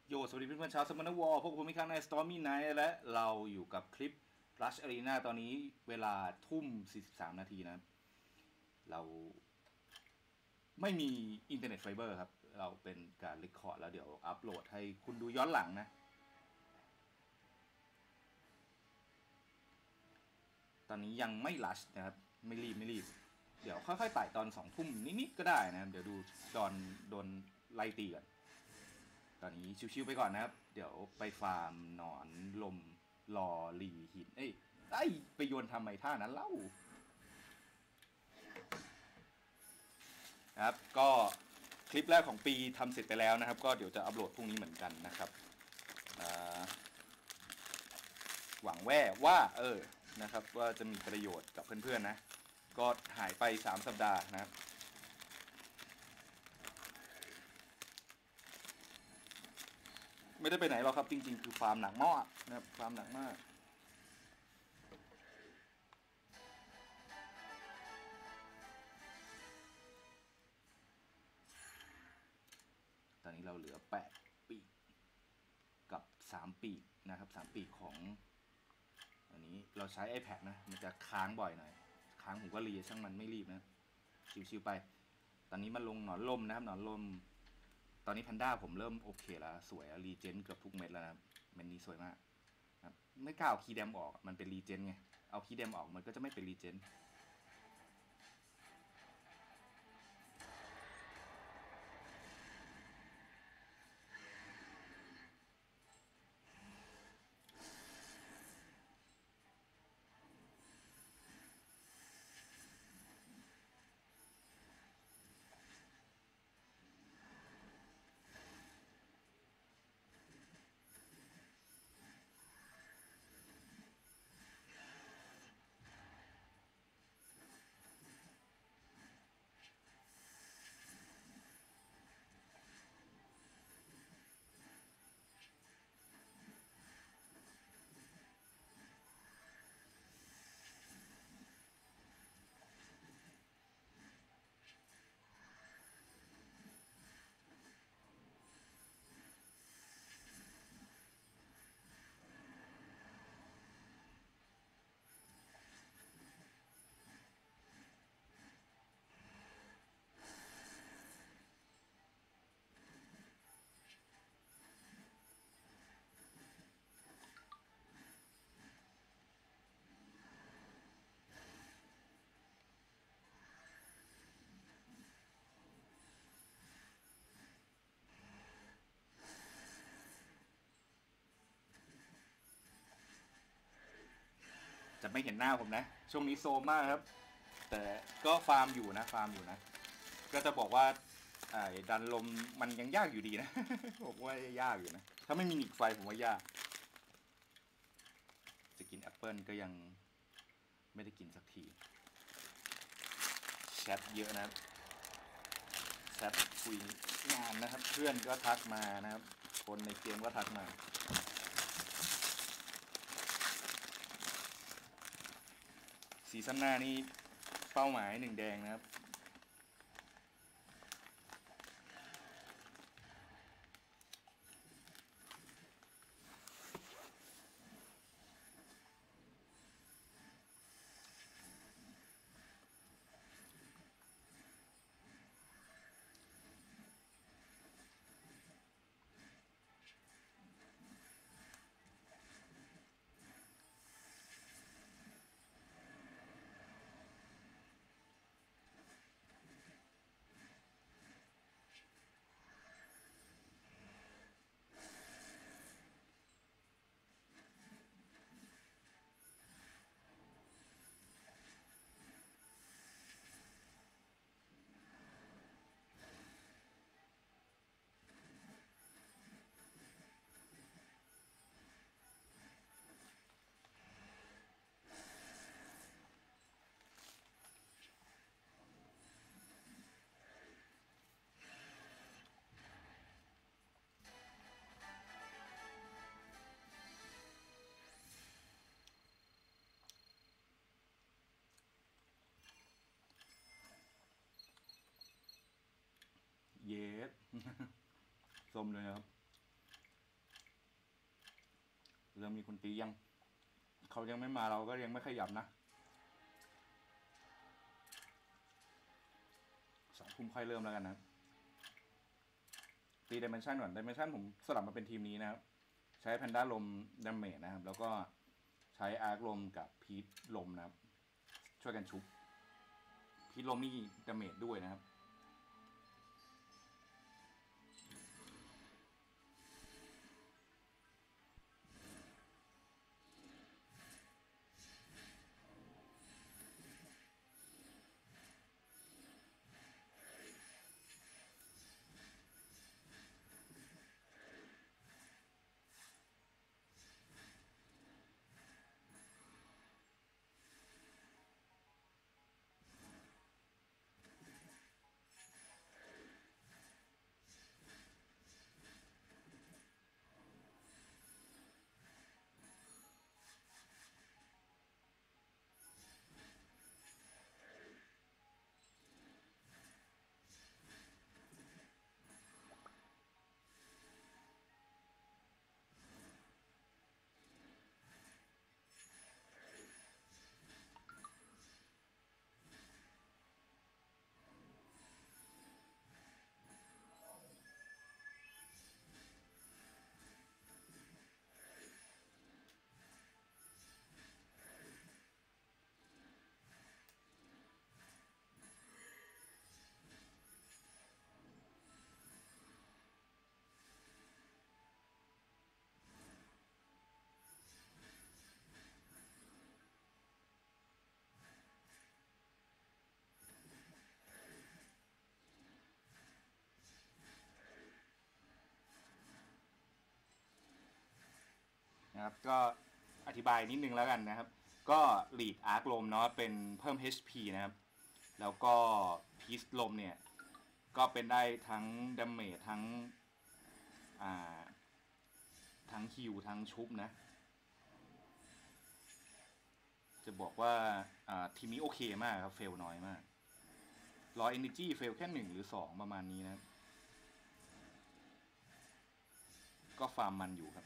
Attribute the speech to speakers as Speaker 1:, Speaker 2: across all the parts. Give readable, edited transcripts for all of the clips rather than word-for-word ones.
Speaker 1: โยสวัสดีเพื่อนๆชาวสมอนวอลพบผมอีกครั้งใน Stormy Night และเราอยู่กับคลิป Rush Arena ตอนนี้เวลาทุ่ม43นาทีนะเราไม่มีอินเทอร์เน็ตไฟเบอร์ครับเราเป็นการเรคคอร์ดแล้วเดี๋ยวอัปโหลดให้คุณดูย้อนหลังนะตอนนี้ยังไม่ลัชนะครับไม่รีบเดี๋ยวค่อยๆไต่ตอน2 ทุ่มนิดๆก็ได้นะเดี๋ยวดูตอนโดนไล่ตีก่อนตอนนี้ชิวๆไปก่อนนะครับเดี๋ยวไปฟาร์มหนอนลมรอรีหินไปโยนทำไมท่านั้นเล่าครับก็คลิปแรกของปีทำเสร็จไปแล้วนะครับก็เดี๋ยวจะอัปโหลดพรุ่งนี้เหมือนกันนะครับหวังว่านะครับว่าจะมีประโยชน์กับเพื่อนๆนะก็หายไป3 สัปดาห์นะครับไม่ได้ไปไหนหรอกครับจริงๆคือฟาร์มหนักมากนะครับฟาร์มหนักมากตอนนี้เราเหลือ8 ปีกกับ3 ปีกนะครับ3 ปีกของอันนี้เราใช้ iPad นะมันจะค้างบ่อยหน่อยค้างผมก็รีช่างมันไม่รีบนะชิวๆไปตอนนี้มาลงหนอนลมนะครับหนอนลมตอนนี้แพนด้าผมเริ่มโอเคแล้วสวยรีเจนเกือบทุกเม็ดแล้วนะครับเม็ดนี้สวยมากครับไม่กล้าเอาคีย์แดมออกมันเป็นรีเจนไงเอาคีย์แดมออกมันก็จะไม่เป็นรีเจนจะไม่เห็นหน้าผมนะช่วงนี้โซมมากครับแต่ก็ฟาร์มอยู่นะก็จะบอกว่าดันลมมันยังยากอยู่ดีนะบอกว่ายากอยู่นะถ้าไม่มีหนีบไฟผมว่ายากจะกินแอปเปิลก็ยังไม่ได้กินสักทีแชทเยอะนะครับแชทคุยงานนะครับเพื่อนก็ทักมานะครับคนในเกมก็ทักมาซีซั่นหน้านี่เป้าหมาย1 แดงนะครับเยสส้มเลยครับเริ่มมีคนตียังเขายังไม่มาเราก็ยังไม่ขยับนะ2 ทุ่มค่อยเริ่มแล้วกันนะตีดิเมนชันก่อนดิเมนชันผมสลับมาเป็นทีมนี้นะครับใช้แพนด้าลมดาเมจนะครับแล้วก็ใช้อาร์คลมกับพีทลมนะครับช่วยกันชุบพีทลมนี่ดาเมจด้วยนะครับนะครับก็อธิบายนิดนึงแล้วกันนะครับก็ลีดอาร์คลมเนาะเป็นเพิ่ม HP นะครับแล้วก็พีซลมเนี่ยก็เป็นได้ทั้งดาเมจทั้งฮิลทั้งชุบนะจะบอกว่าทีมนี้โอเคมากครับเฟลน้อยมาก100 Energy เฟลแค่1 หรือ 2ประมาณนี้นะก็ฟาร์มมันอยู่ครับ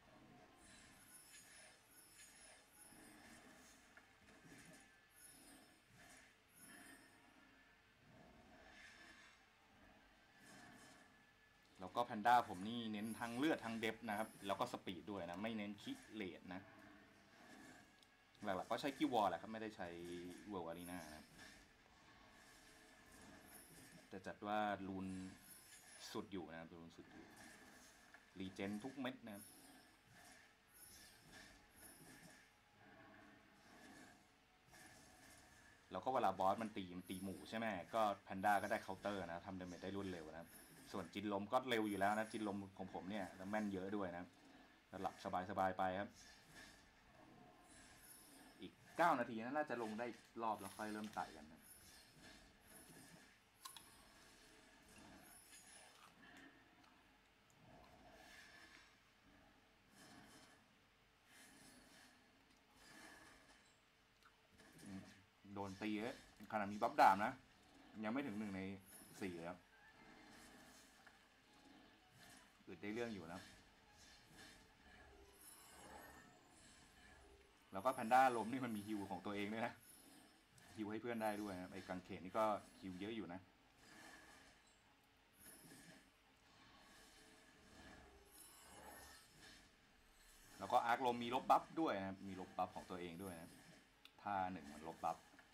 Speaker 1: แล้วก็แพนด้าผมนี่เน้นทั้งเลือดทั้งเดฟนะครับแล้วก็สปีดด้วยนะไม่เน้นคิเลดนะหลักๆก็ใช้คิววอลแหละครับไม่ได้ใช้เวิลด์อารีนานะครับแต่จัดว่ารูนสุดอยู่นะครับรูนสุดอยู่รีเจนทุกเม็ดนะครับแล้วก็เวลาบอสมันตีหมู่ใช่ไหมก็แพนด้าก็ได้เคาน์เตอร์นะทำดาเมจได้รวดเร็วนะครับส่วนจินลมก็เร็วอยู่แล้วนะจินลมของผมเนี่ยแม่นเยอะด้วยนะหลับสบายไปครับอีก9 นาทีน่าจะลงได้รอบแล้วค่อยเริ่มไต่กันนะโดนตีขนาดมีบัฟดาบนะยังไม่ถึง1 ใน 4ครับอึดได้เรื่องอยู่นะแล้วก็แพนด้าล้มนี่มันมีฮิวของตัวเองด้วยนะฮิวให้เพื่อนได้ด้วยนะไอ้กังเขนนี่ก็ฮิวเยอะอยู่นะแล้วก็อาร์คลมมีลบบัฟด้วยนะมีลบบัฟของตัวเองด้วยนะท่า1มันลบบัฟ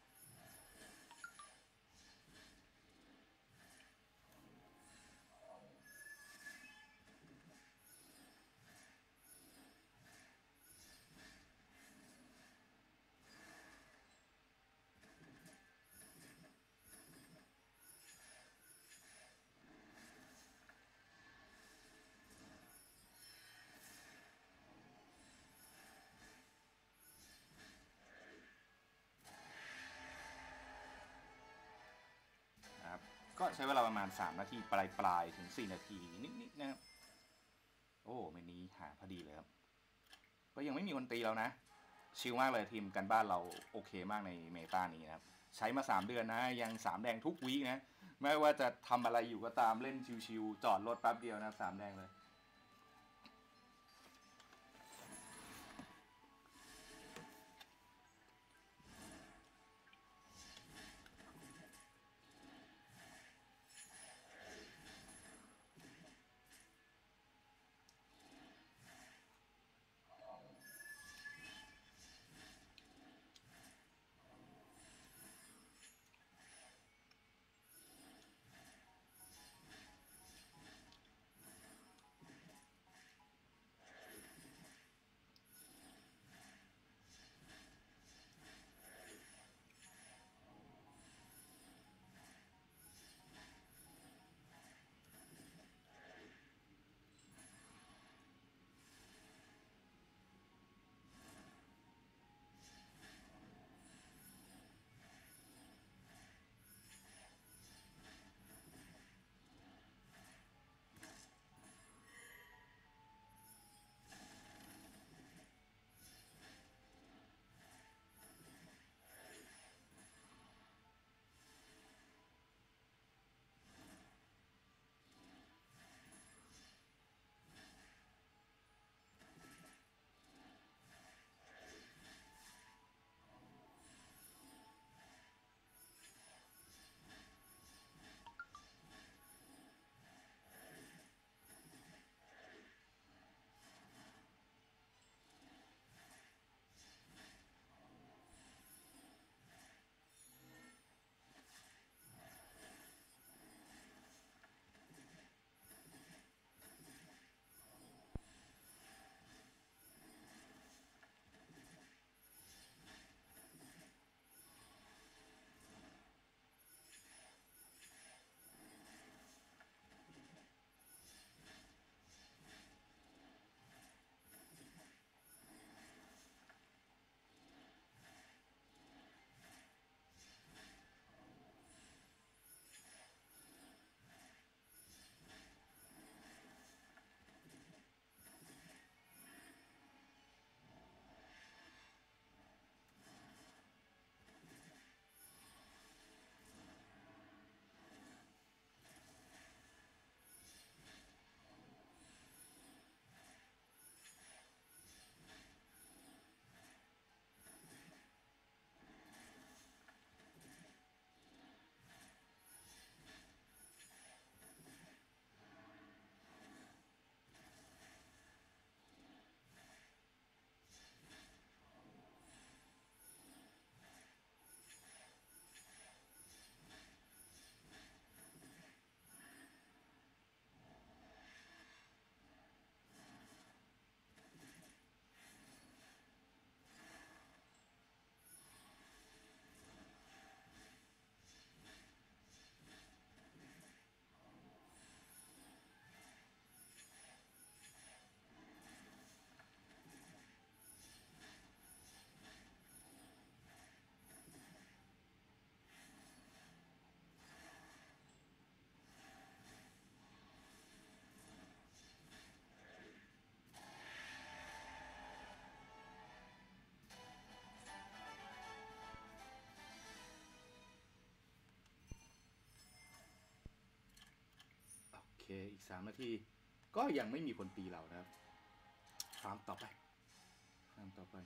Speaker 1: ก็ใช้เวลาประมาณ3 นาทีปลายถึง4 นาทีนิดๆนะครับโอ้เมนี้หาพอดีเลยครับก็ยังไม่มีคนตีแล้วนะชิลมากเลยทีมกันบ้านเราโอเคมากในเมตานี้นะครับใช้มา3 เดือนนะยัง3 แดงทุกวีคนะไม่ว่าจะทำอะไรอยู่ก็ตามเล่นชิลๆจอดรถแป๊บเดียวนะ3 แดงเลยเคอีก3 นาทีก็ยังไม่มีคนตีเรานะครับฟาร์มต่อไปฟาร์มต่อไป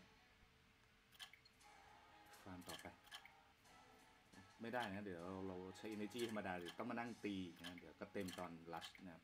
Speaker 1: ฟาร์มต่อไปไม่ได้นะเดี๋ยวเราใช้ energy ธรรมดาเดี๋ยวต้องมานั่งตีนะเดี๋ยวก็เต็มตอน rush นะครับ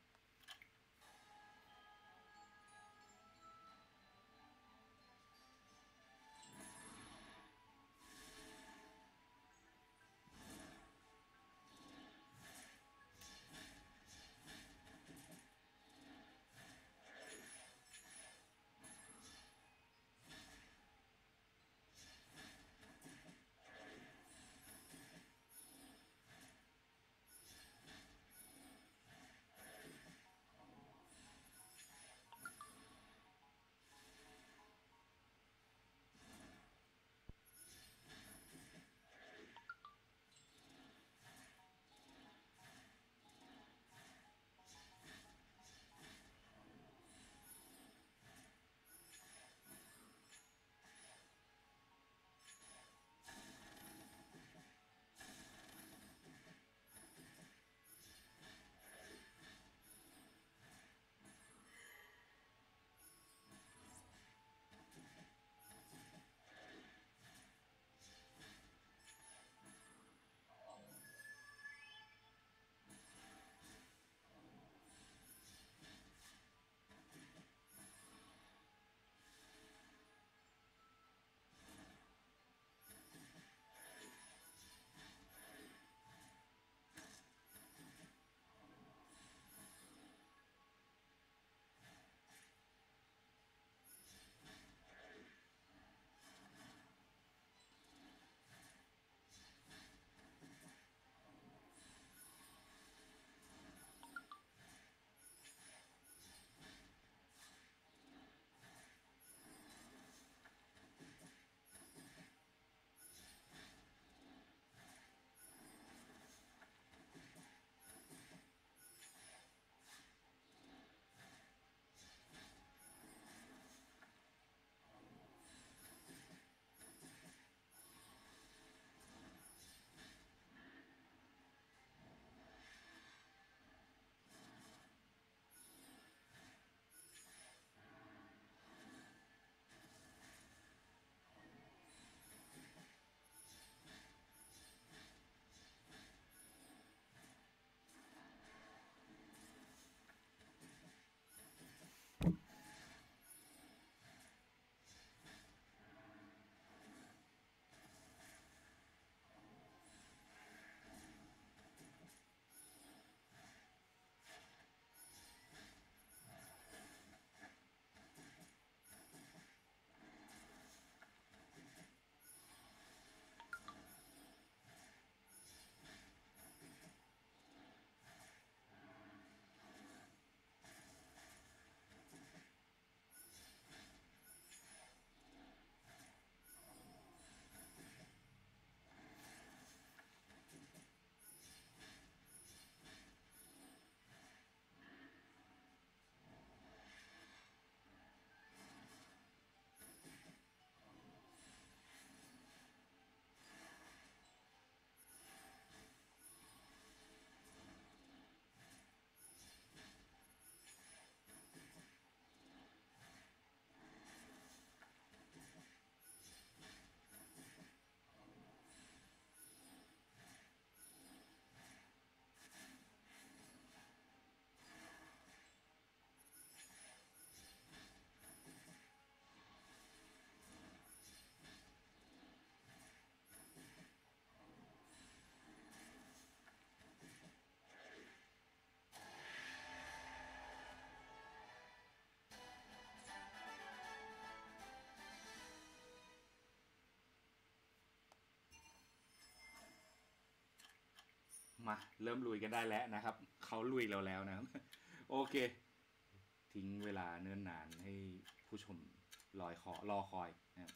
Speaker 1: มาเริ่มลุยกันได้แล้วนะครับเขาลุยเราแล้วนะครับ โอเคทิ้งเวลาเนิ่นนานให้ผู้ชมรอคอยนะครับ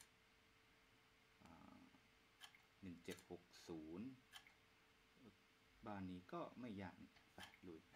Speaker 1: 1760บ้านนี้ก็ไม่ยากไปลุย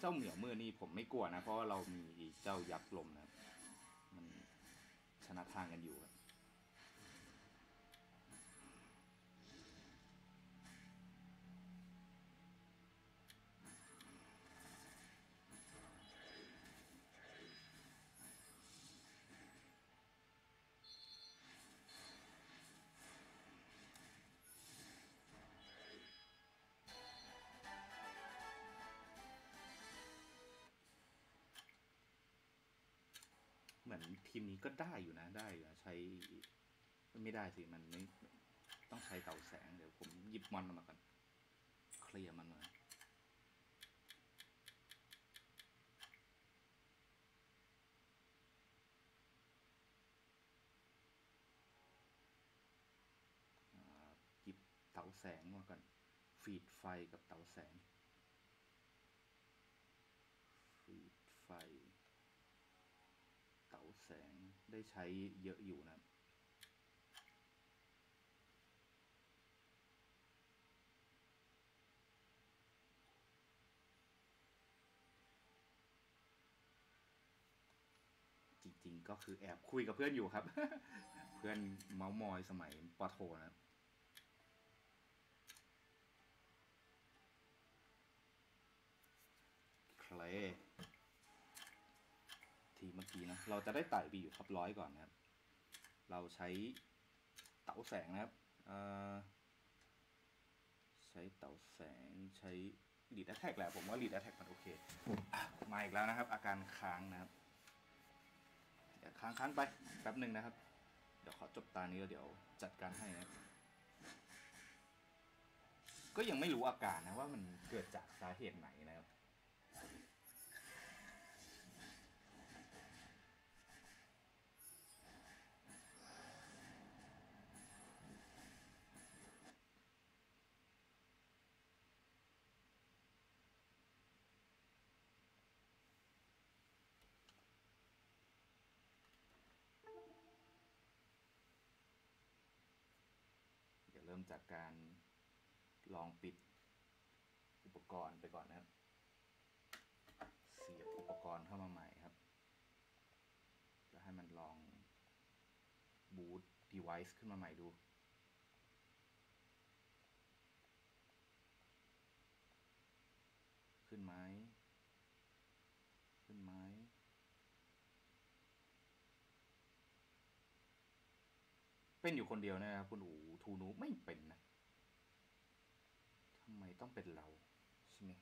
Speaker 1: เจ้าเหมียวมือนี่ผมไม่กลัวนะเพราะว่าเรามีเจ้ายักษ์ลมนะมันชนะทางกันอยู่ครับเหมือนทีมนี้ก็ได้อยู่นะได้อยู่นะใช้ไม่ได้สิมันไม่ต้องใช้เต่าแสงเดี๋ยวผมหยิบมอนมาก่อนเคลียร์มันมาหยิบเต่าแสงมาก่อนฟีดไฟกับเต่าแสงฟีดไฟเต่าแสงได้ใช้เยอะอยู่นะจริงๆก็คือแอบคุยกับเพื่อนอยู่ครับ เพื่อนเมาส์มอยสมัยปโทนะเคลทีเมื่อกี้นะเราจะได้ไต่ไปอยู่ท็อปร้อยก่อนนะครับเราใช้เต๋าแสงนะครับใช้เต๋าแสงใช้ลีดแอทแทกแหละผมว่าลีดแอทแทกมันโอเคมาอีกแล้วนะครับอาการค้างนะครับเดี๋ยวค้างไปแป๊บหนึ่งนะครับเดี๋ยวขอจบตานี้แล้วเดี๋ยวจัดการให้นะก็ยังไม่รู้อาการนะว่ามันเกิดจากสาเหตุไหนนะครับเดี๋ยวเริ่มจากการลองปิดอุปกรณ์ไปก่อนนะครับเสียบอุปกรณ์เข้ามาใหม่ครับแล้วให้มันลองบูต device ขึ้นมาใหม่ดูขึ้นไหมขึ้นไหมเป็นอยู่คนเดียวนะครับคุณอูทูนูไม่เป็นนะทำไมต้องเป็นเราใช่ไหม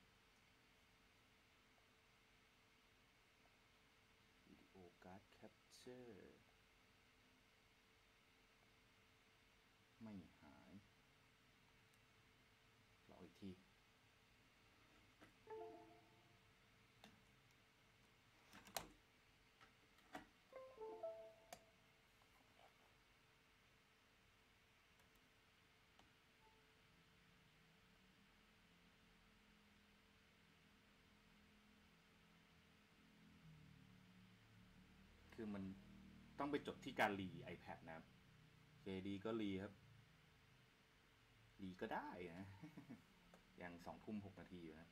Speaker 1: วิดีโอการ์ดแคปเจอร์ไม่หายรออีกทีคือมันต้องไปจบที่การรี iPad นะครับเคดีก็รีครับรีก็ได้นะยัง20:06อยู่นะ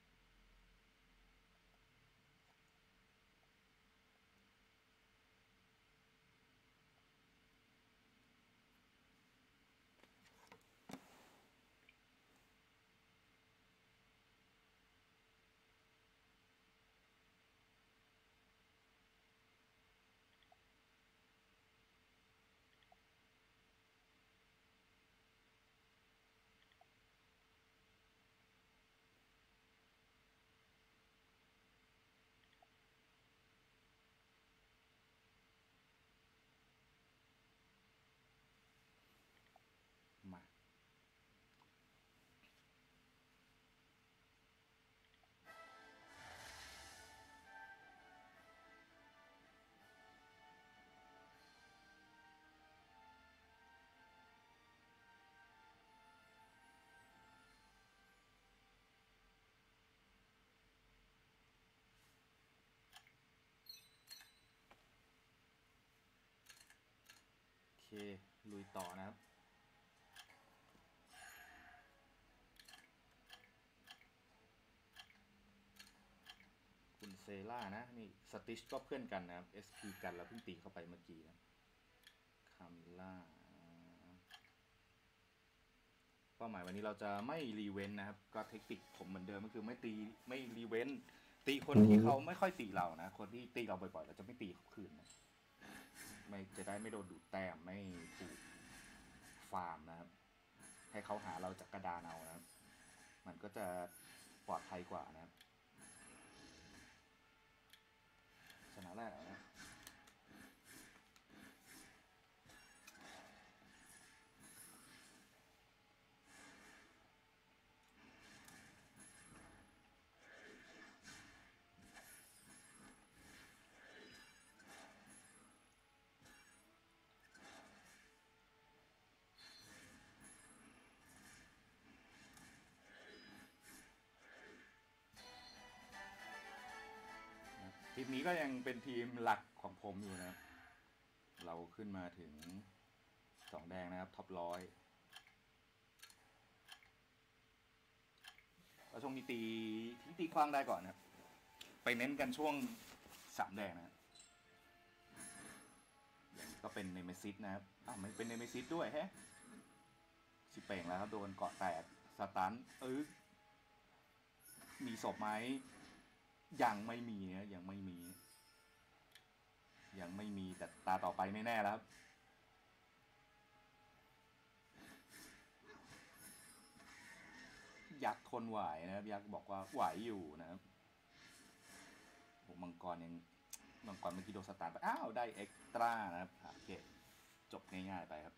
Speaker 1: มาโอเคลุยต่อนะครับล่านะนี่สติชก็เพื่อนกันนะครับ SP กันแล้วเพิ่งตีเข้าไปเมื่อกี้นะคามิล่าเป้าหมายวันนี้เราจะไม่รีเวนนะครับก็เทคนิคผมเหมือนเดิมก็คือไม่รีเวนตีคนที่เขาไม่ค่อยตีเรานะคนที่ตีเราบ่อยๆเราจะไม่ตีเขาคืนนะไม่จะได้ไม่โดนดูดแต้มไม่ถูกฟาร์มนะครับให้เขาหาเราจากกระดานเอานะครับมันก็จะปลอดภัยกว่านะครับชนะแรกนะทีมนี้ก็ยังเป็นทีมหลักของผมอยู่นะครับเราขึ้นมาถึง2 แดงนะครับท็อป100แล้วช่วงนี้ตีคว้างได้ก่อนนะครับไปเน้นกันช่วง3 แดงนะอย่างก็เป็นเนเมซิสนะครับมันเป็นเนเมซิสด้วยแฮะสิเป่งแล้วครับโดนเกาะแตกสตันมีศพไหมยังไม่มีนะยังไม่มีแต่ตาต่อไปไม่แน่แล้วครับยักษ์ทนไหวนะครับยักษ์บอกว่าไหวอยู่นะครับมังกรเมื่อกี้โดนสตาร์ทไปอ้าวได้เอ็กตร้านะครับโอเคจบง่ายๆไปครับ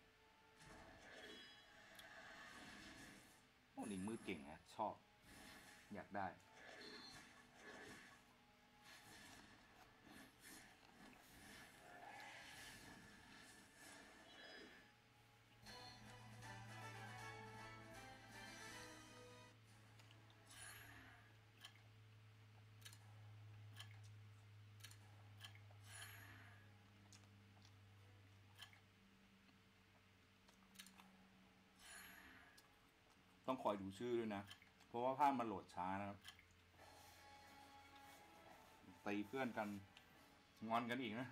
Speaker 1: โอ้ลิงมือเก่งนะชอบอยากได้ต้องคอยดูชื่อด้วยนะเพราะว่าภาพมันโหลดช้านะครับตีเพื่อนกันงอนกันอีกนะ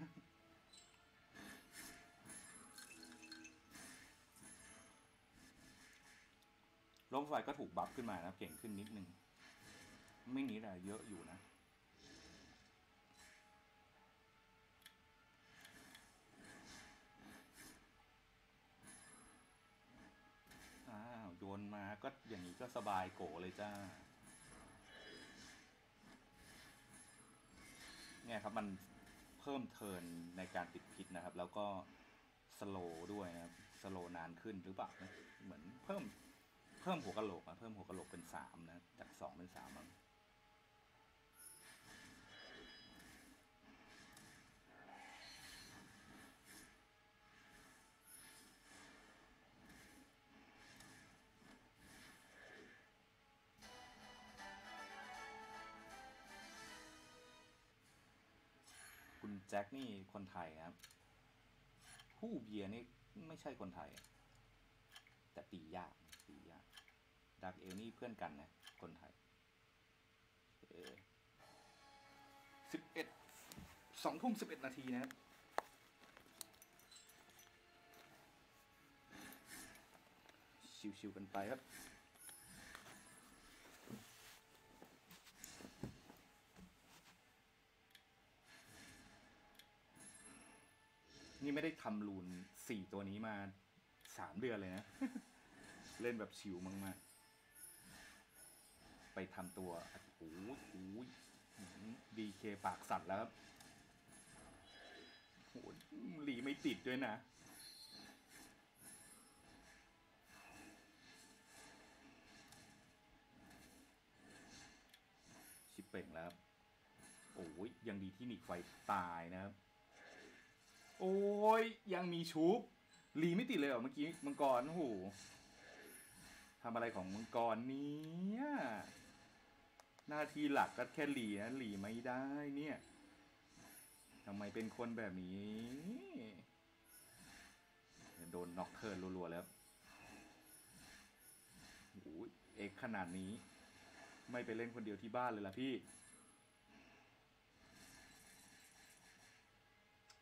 Speaker 1: ลมไฟก็ถูกบัฟขึ้นมานะเก่งขึ้นนิดนึงไม่นิดอะเยอะอยู่นะโยนมาก็อย่างนี้ก็สบายโกเลยจ้าเนี่ยครับมันเพิ่มเทิร์นในการติดพิษนะครับแล้วก็สโลด้วยนะครับสโลนานขึ้นหรือเปล่านะเหมือนเพิ่มหัวกะโหลกนะเพิ่มหัวกะโหลกเป็น3นะจาก2เป็น3มั้งคุณแจ็คนี่คนไทยครับผู้เบียร์นี่ไม่ใช่คนไทยแต่ตียากดักเอลนี่เพื่อนกันนะคนไทย2 ทุ่ม 11 นาทีนะครับชิวๆกันไปครับนี่ไม่ได้ทำรูน4 ตัวนี้มา3 เดือนเลยนะ เล่นแบบชิวมากๆไปทำตัวโอ้ยดีเคปากสั่นแล้วครับโหหลีไม่ติดด้วยนะชิปเป่งแล้วโอ้ยยังดีที่หนีไฟตายนะครับโอ้ยยังมีชุบหลีไม่ติดเลยเหรอเมื่อกี้มังกรโอ้โหทำอะไรของมังกรนี้หน้าที่หลักก็แค่หลีนะหลีไม่ได้เนี่ยทำไมเป็นคนแบบนี้โดนน็อกเทิร์นรัวๆแล้วโอ้ยเอกขนาดนี้ไม่ไปเล่นคนเดียวที่บ้านเลยล่ะพี่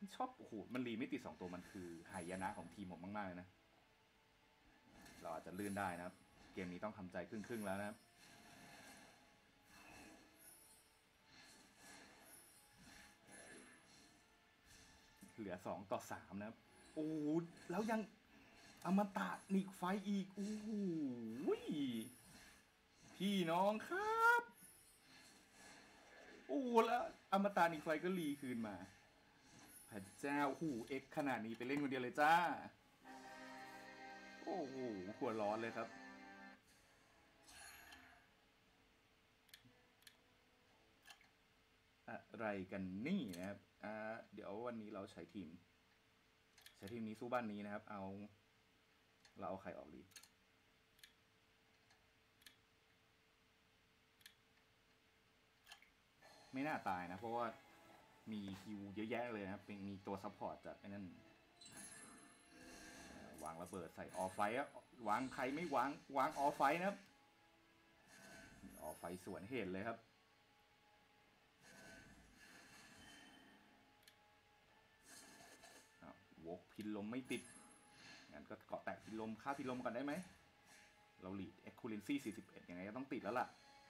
Speaker 1: ชอบโอ้โหมันรีไม่ติด2ตัวมันคือหายนะของทีมผมมากๆเลยนะเราอาจจะลื่นได้นะครับเกมนี้ต้องทำใจครึ่งๆแล้วนะครับเหลือ2-3นะครับโอ้แล้วยังอมตะนิกไฟอีกโอ้โหพี่น้องครับโอ้แล้วอมตะนิกไฟก็รีคืนมาพระเจ้าโอ้โหเอ็กขนาดนี้ไปเล่นคนเดียวเลยจ้าโอ้โหหัวร้อนเลยครับอะไรกันนี่นะครับเดี๋ยววันนี้เราใช้ทีมนี้สู้บ้านนี้นะครับเราเอาใครออกดีไม่น่าตายนะเพราะว่ามีฮิวเยอะแยะเลยนะครับมีตัวซัพพอร์ตจากไอ้นั่นวางระเบิดใส่ออฟไฟอะวางใครไม่วางออฟไฟนะครับออฟไฟสวนเหตุเลยครับวกพินลมไม่ติดงั้นก็เกาะแตกพินลมฆ่าพินลมก่อนได้ไหมเราลีดเอ็กคูเลนซี่41ยังไงก็ต้องติดแล้วล่ะ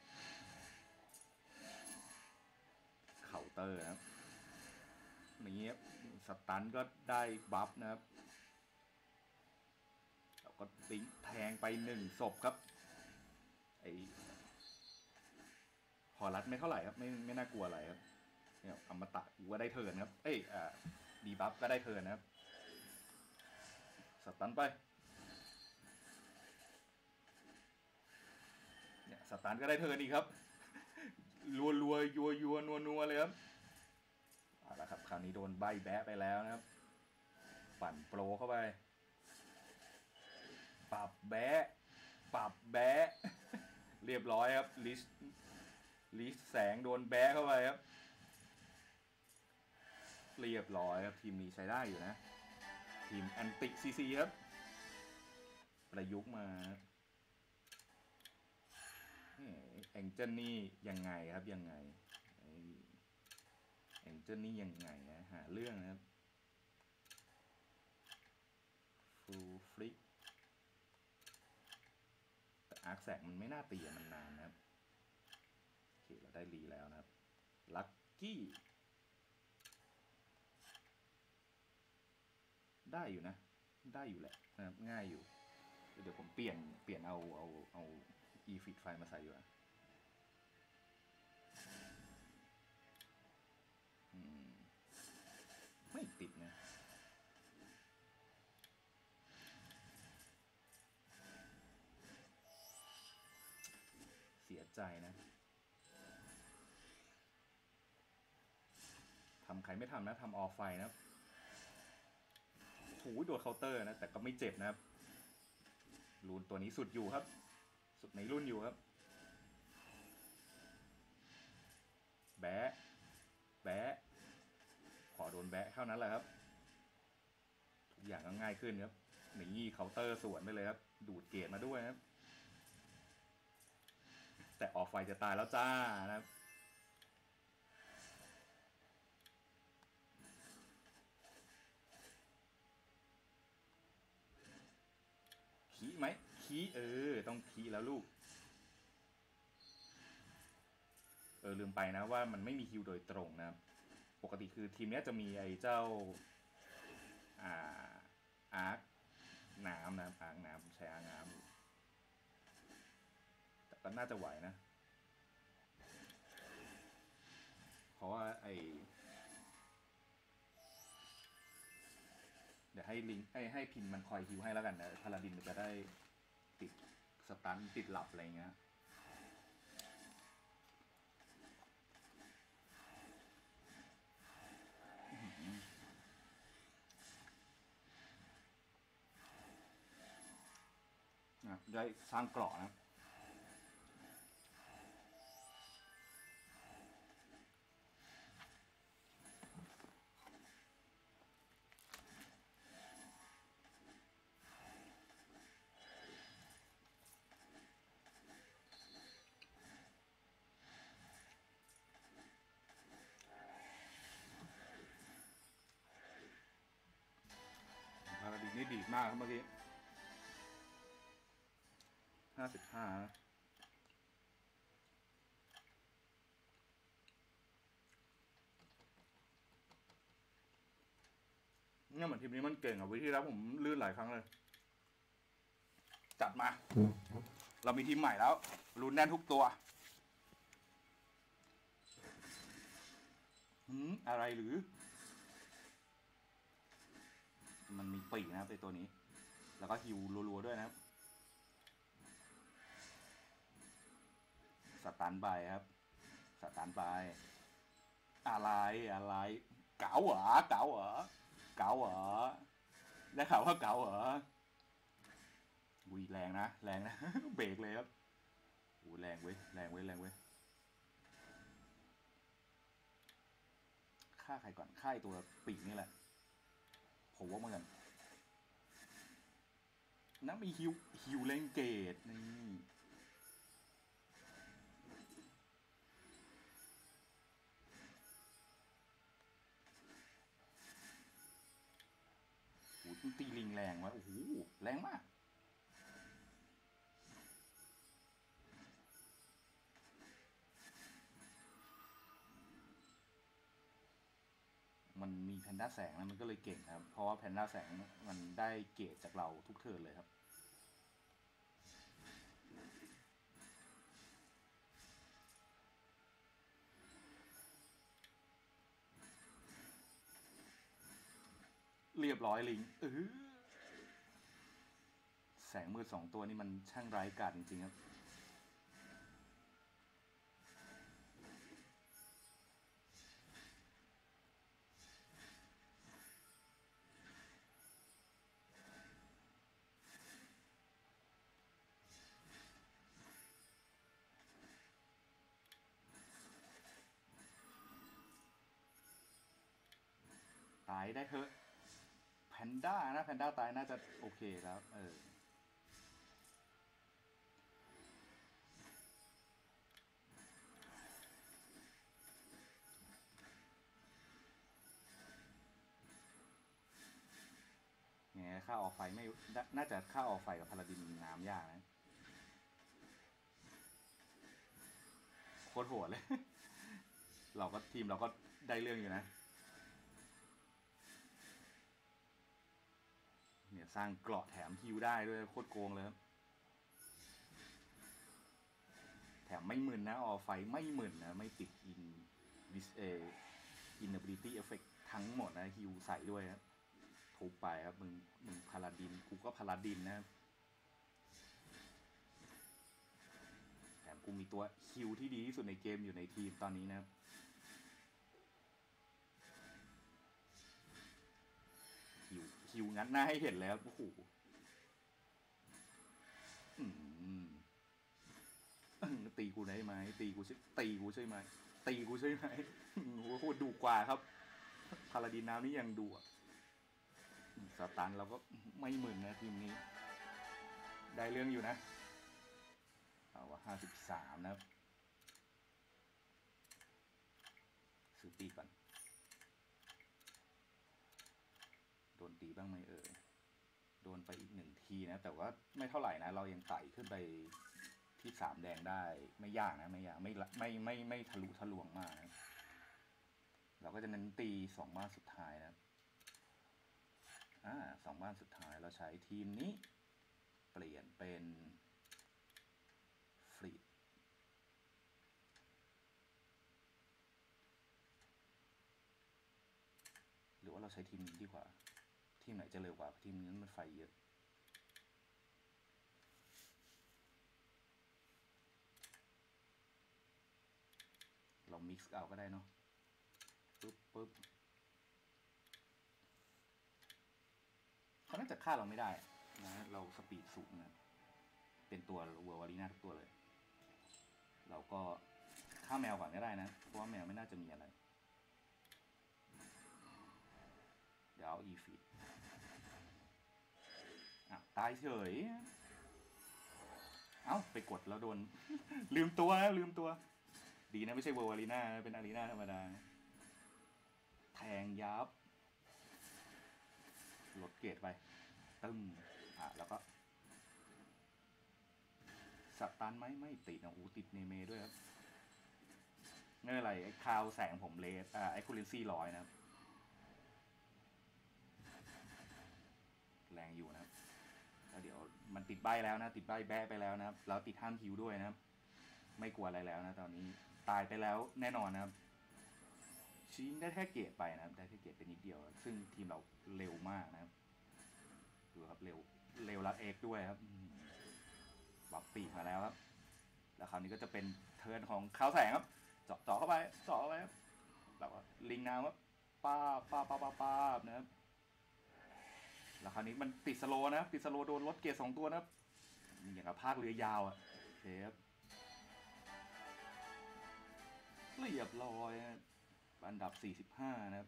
Speaker 1: เคาน์เตอร์นะครับนี้สตันก็ได้บัฟนะครับแล้วก็ติ๊งแทงไป1ศพครับไอฮอรัสไม่เท่าไหร่ครับไม่น่ากลัวอะไรครับเนี่ยอมตะกูก็ได้เทิร์นครับดีบัฟก็ได้เทิร์นนะครับสตันไปเนี่ยสตันก็ได้เทิร์นอีกครับรัวยัวนัวเลยครับเอาละครับคราวนี้โดนใบแบะไปแล้วนะครับปั่นโปรเข้าไปปรับแบะเรียบร้อยครับลิสแสงโดนแบะเข้าไปครับเรียบร้อยครับทีมนี้ใช้ได้อยู่นะทีมแอนติซีซีครับประยุกต์มาแองเจิลนี่ยังไงครับยังไงแองเจิลนี่ยังไงนะหาเรื่องนะครับฟูลฟลิกแต่อาร์คแสกมันไม่น่าตีมันนานนะครับโอเคเราได้รีแล้วนะครับลัคกี้ได้อยู่นะได้อยู่แหละนะครับง่ายอยู่เดี๋ยวผมเปลี่ยนเอาอีฟิตไฟมาใส่อยู่นะไม่ติดนะเสียใจนะทำใครไม่ทำนะทำออฟไฟนะโอ้โหโดนเคาน์เตอร์นะแต่ก็ไม่เจ็บนะครับรูนตัวนี้สุดอยู่ครับสุดในรุ่นอยู่ครับแบะขอโดนแบะเท่านั้นแหละครับทุกอย่างก็ง่ายขึ้นครับนี่เคาน์เตอร์สวนไปเลยครับดูดเกตมาด้วยครับแต่ออกไฟจะตายแล้วจ้านะครับขี้ไหมขี้ต้องขี้แล้วลูกลืมไปนะว่ามันไม่มีฮิวโดยตรงนะครับปกติคือทีมนี้จะมีไอ้เจ้าอาร์คน้ำนะอาร์คน้ำใช้อาร์คน้ำแต่ก็น่าจะไหวนะเพราะว่าเดี๋ยวให้ลิงให้พินมันคอยฮิวให้แล้วกันนะพาราดินจะได้ติดสตันติดหลับอะไรเงี้ยได้สร้างเกราะนะดมากครับเมื่อกี้55เนี่ยเหมือนทีมนี้มันเก่งอ่ะวิธีแล้วผมลื่นหลายครั้งเลยจัดมาเรามีทีมใหม่แล้วลุ้นแน่นทุกตัวอะไรหรือมันมีปีกนะครับในตัวนี้แล้วก็ฮิวรัวๆด้วยนะครับสตันไปครับสตันไปอะไรเก๋าเหรอได้ข่าวว่าเก๋าเหรออุ้ยแรงนะเบรกเลยครับโอ้แรงเว้ยฆ่าใครก่อนฆ่าตัวปีกนี่แหละผมว่าเหมือนกันนะมีฮิวเลนเกตนี่โอ้ตีลิงแรงวะโอ้โหแรงมากมันมีแพนด้าแสงแล้วมันก็เลยเก่งครับเพราะว่าแพนด้าแสงมันได้เกรดจากเราทุกเทิร์นเลยครับเรียบร้อยลิงแสงมืด2 ตัวนี่มันช่างร้ายกาจจริงๆครับตายได้เถอะแพนด้านะแพนด้าตายน่าจะโอเคแล้วไงค่าออกไฟไม่น่าจะค่าออกไฟกับพาราดินน้ำยากนะโคตรโหดเลย ทีมเราก็ได้เรื่องอยู่นะเนี่ยสร้างเกราะแถมฮิวได้ด้วยโคตรโกงเลยครับแถมไม่มึนนะออกไฟไม่มึนนะไม่ติดinability effect ทั้งหมดนะฮิวใส่ด้วยครับถูกไปครับมึงพาราดินกูก็พาราดินนะครับแถมกูมีตัวฮิวที่ดีที่สุดในเกมอยู่ในทีมตอนนี้นะครับฮิวงัดหน้าให้เห็นแล้วโอ้โหตีกูได้ไหมตีกูใช่ไหมโอ้โหดุกว่าครับพาราดินน้ำนี่ยังดุสตันเราก็ไม่หมื่นนะทีมนี้ได้เรื่องอยู่นะเอาว่า53นะครับซื้อตีก่อนโดนตีบ้างไหมโดนไปอีก1 ทีนะแต่ว่าไม่เท่าไหร่นะเรายังไต่ขึ้นไปที่3แดงได้ไม่ยากนะไม่ยากไม่ทะลุทะลวงมากนะเราก็จะเน้นตี2 บ้านสุดท้ายนะ2 บ้านสุดท้ายเราใช้ทีมนี้เปลี่ยนเป็นฟลีดหรือว่าเราใช้ทีมนี้ดีกว่าทีมไหนจะเร็วกว่าทีมนั้นมันไฟเยอะเรามิกซ์เอาก็ได้เนาะปึ๊บเขาน่าจะฆ่าเราไม่ได้นะเราสปีดสูงนะเป็นตัววัววารีนาทุกตัวเลยเราก็ฆ่าแมวก่อนก็ได้นะเพราะว่าแมวไม่น่าจะมีอะไรเดี๋ยวเอาอีฟีดตายเฉยไปกดแล้วโดน ลืมตัวดีนะไม่ใช่เวอร์อารีนาเป็นอารีนาธรรมดาแทงยับลดเกรดไปตึ้มแล้วก็สตันไหมไม่ติดนะติดเนเมด้วยครับไม่เป็นไรไอ้คาวแสงผมเลสไอ้คูลินซี่100นะครับแรงอยู่นะครับแล้วเดี๋ยวมันติดใบแล้วนะติดใบแบะไปแล้วนะครับแล้วติดห้ามฮิวด้วยนะครับไม่กลัวอะไรแล้วนะตอนนี้ตายไปแล้วแน่นอนนะครับชิงได้แค่เกตไปนะครับได้แค่เกตไปนิดเดียวซึ่งทีมเราเร็วมากนะครับดูครับเร็วรัดเอกด้วยครับวับปีกมาแล้วครับแล้วคราวนี้ก็จะเป็นเทิร์นของข้าวแสงครับเจาะเข้าไปครับแล้วก็ลิงน้ำครับป้านะครับแล้วคราวนี้มันติดสโลนะครับติดสโลโดนรถเกียร์2ตัวนะครับอย่างกับภาคเรือยาวเทปเรียบร้อยอันดับ45นะครับ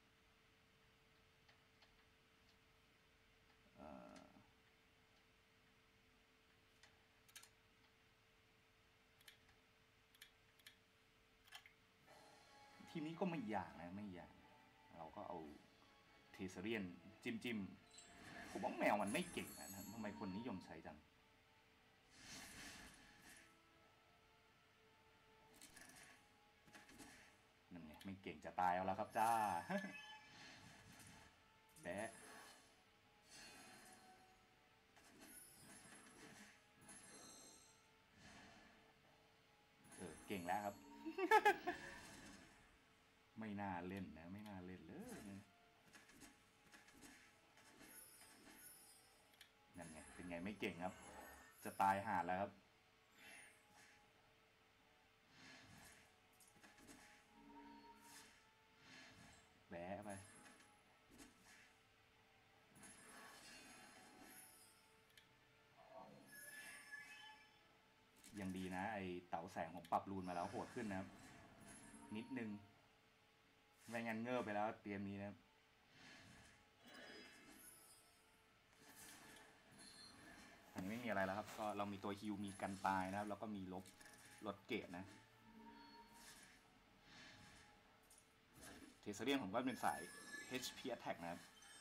Speaker 1: ทีมนี้ก็ไม่ยากนะไม่ยากเราก็เอาเทเซเรียนจิ้มผมว่าแมวมันไม่เก่งนะทำไมคนนิยมใช้จังนั่นไงไม่เก่งจะตายเอาแล้วครับจ้าแบะเก่งแล้วครับ ไม่น่าเล่นนะไม่น่าเล่นเลยนั่นไงเป็นไงไม่เก่งครับจะตายห่าแล้วครับแบะไปยังดีนะไอเต๋าแสงผมปรับรูนมาแล้วโหดขึ้นนะครับนิดนึงไม่งั้นเงือบไปแล้วเตรียมนี้นะครับอันนี้ไม่มีอะไรแล้วครับก็เรามีตัวฮิวมีกันตายนะครับแล้วก็มีลดเกรดนะเทเซเรียนผมก็เป็นสาย HP attack นะครับ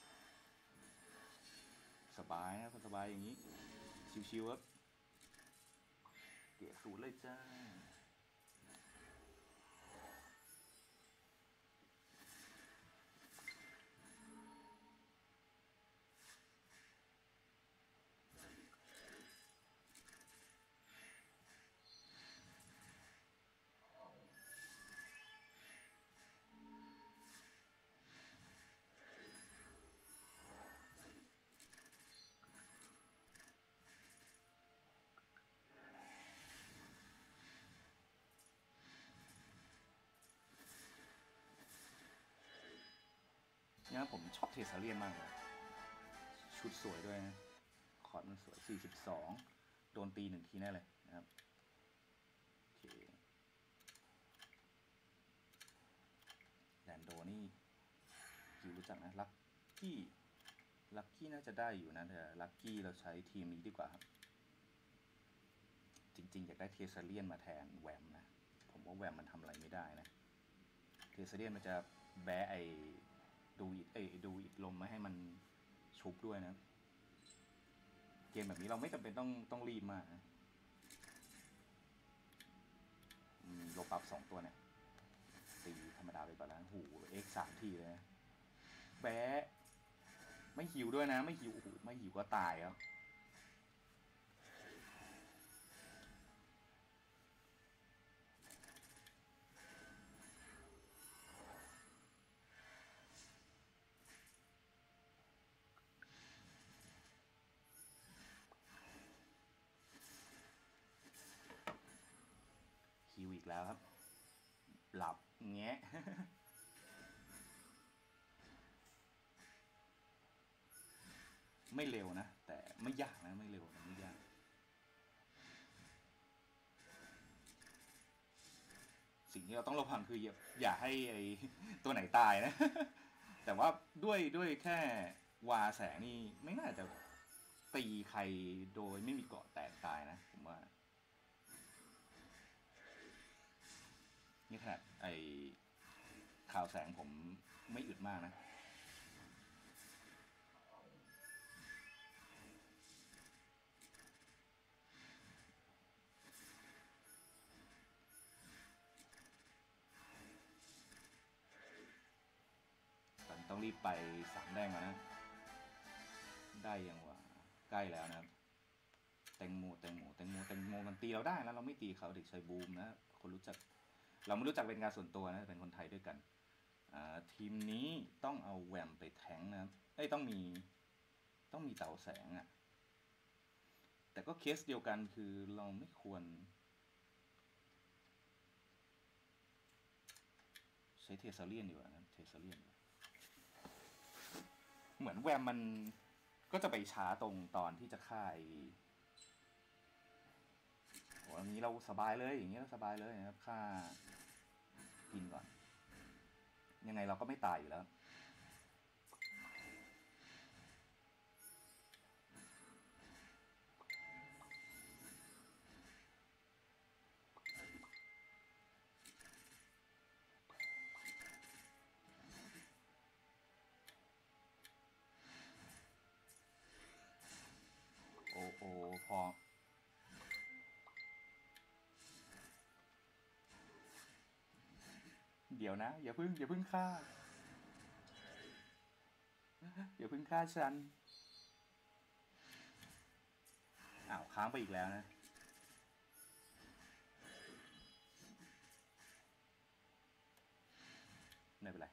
Speaker 1: สบายนะสบายอย่างนี้ชิวๆครับเกรด0เลยจ้าเนี่ยผมชอบเทเซเรียนมากเลยชุดสวยด้วยนะคอร์ดมันสวย42โดนตี1ทีแน่เลยนะครับโอเคแลนโดนี่คิวรู้จักนะลักกี้น่าจะได้อยู่นะแต่ลักกี้เราใช้ทีมนี้ดีกว่าครับจริงๆอยากได้เทเซเรียนมาแทนแวมนะผมว่าแวมมันทำอะไรไม่ได้นะเทเซเรียนมันจะแบะดูอิดลมไม่ให้มันชุบด้วยนะเกมแบบนี้เราไม่จำเป็นต้องรีบมากนะมีโลปับ2ตัวเนี่ยตีธรรมดาไปก่อนแล้วหูX 3ทีเลยนะแบะไม่หิวด้วยนะไม่หิวไม่หิวก็ตายแล้วหิวอีกแล้วครับหลับแงะ ไม่เร็วนะแต่ไม่ยากนะไม่เร็วแต่ไม่ยากสิ่งที่เราต้องระวังคืออย่าให้ไอตัวไหนตายนะ แต่ว่าด้วยแค่วาแสงนี่ไม่น่าจะตีใครโดยไม่มีเกาะแตกตายนะผมว่านี่ขนาดไอข่าวแสงผมไม่อึดมากนะต้องรีบไป3แดงก่อนนะได้ยังวะใกล้แล้วนะครับแตงโมมันตีเราได้แล้วเราไม่ตีเขาเด็กชายบูมนะคนรู้จักเราไม่รู้จักเป็นการส่วนตัวนะเป็นคนไทยด้วยกันทีมนี้ต้องเอาแหวมไปแทงนะครับต้องมีเต่าแสงอ่ะแต่ก็เคสเดียวกันคือเราไม่ควรใช้เทเซเลียนดีกว่านะเทเซเลียนเหมือนแวมมันก็จะไปช้าตรงตอนที่จะฆ่าอย่างนี้เราสบายเลยอย่างนี้เราสบายเลยนะครับฆ่ากินก่อนยังไงเราก็ไม่ตายอยู่แล้วโอ้พอเดี๋ยวนะอย่าเพิ่งฆ่าอย่าเพิ่งฆ่าฉันค้างไปอีกแล้วนะไม่เป็นไร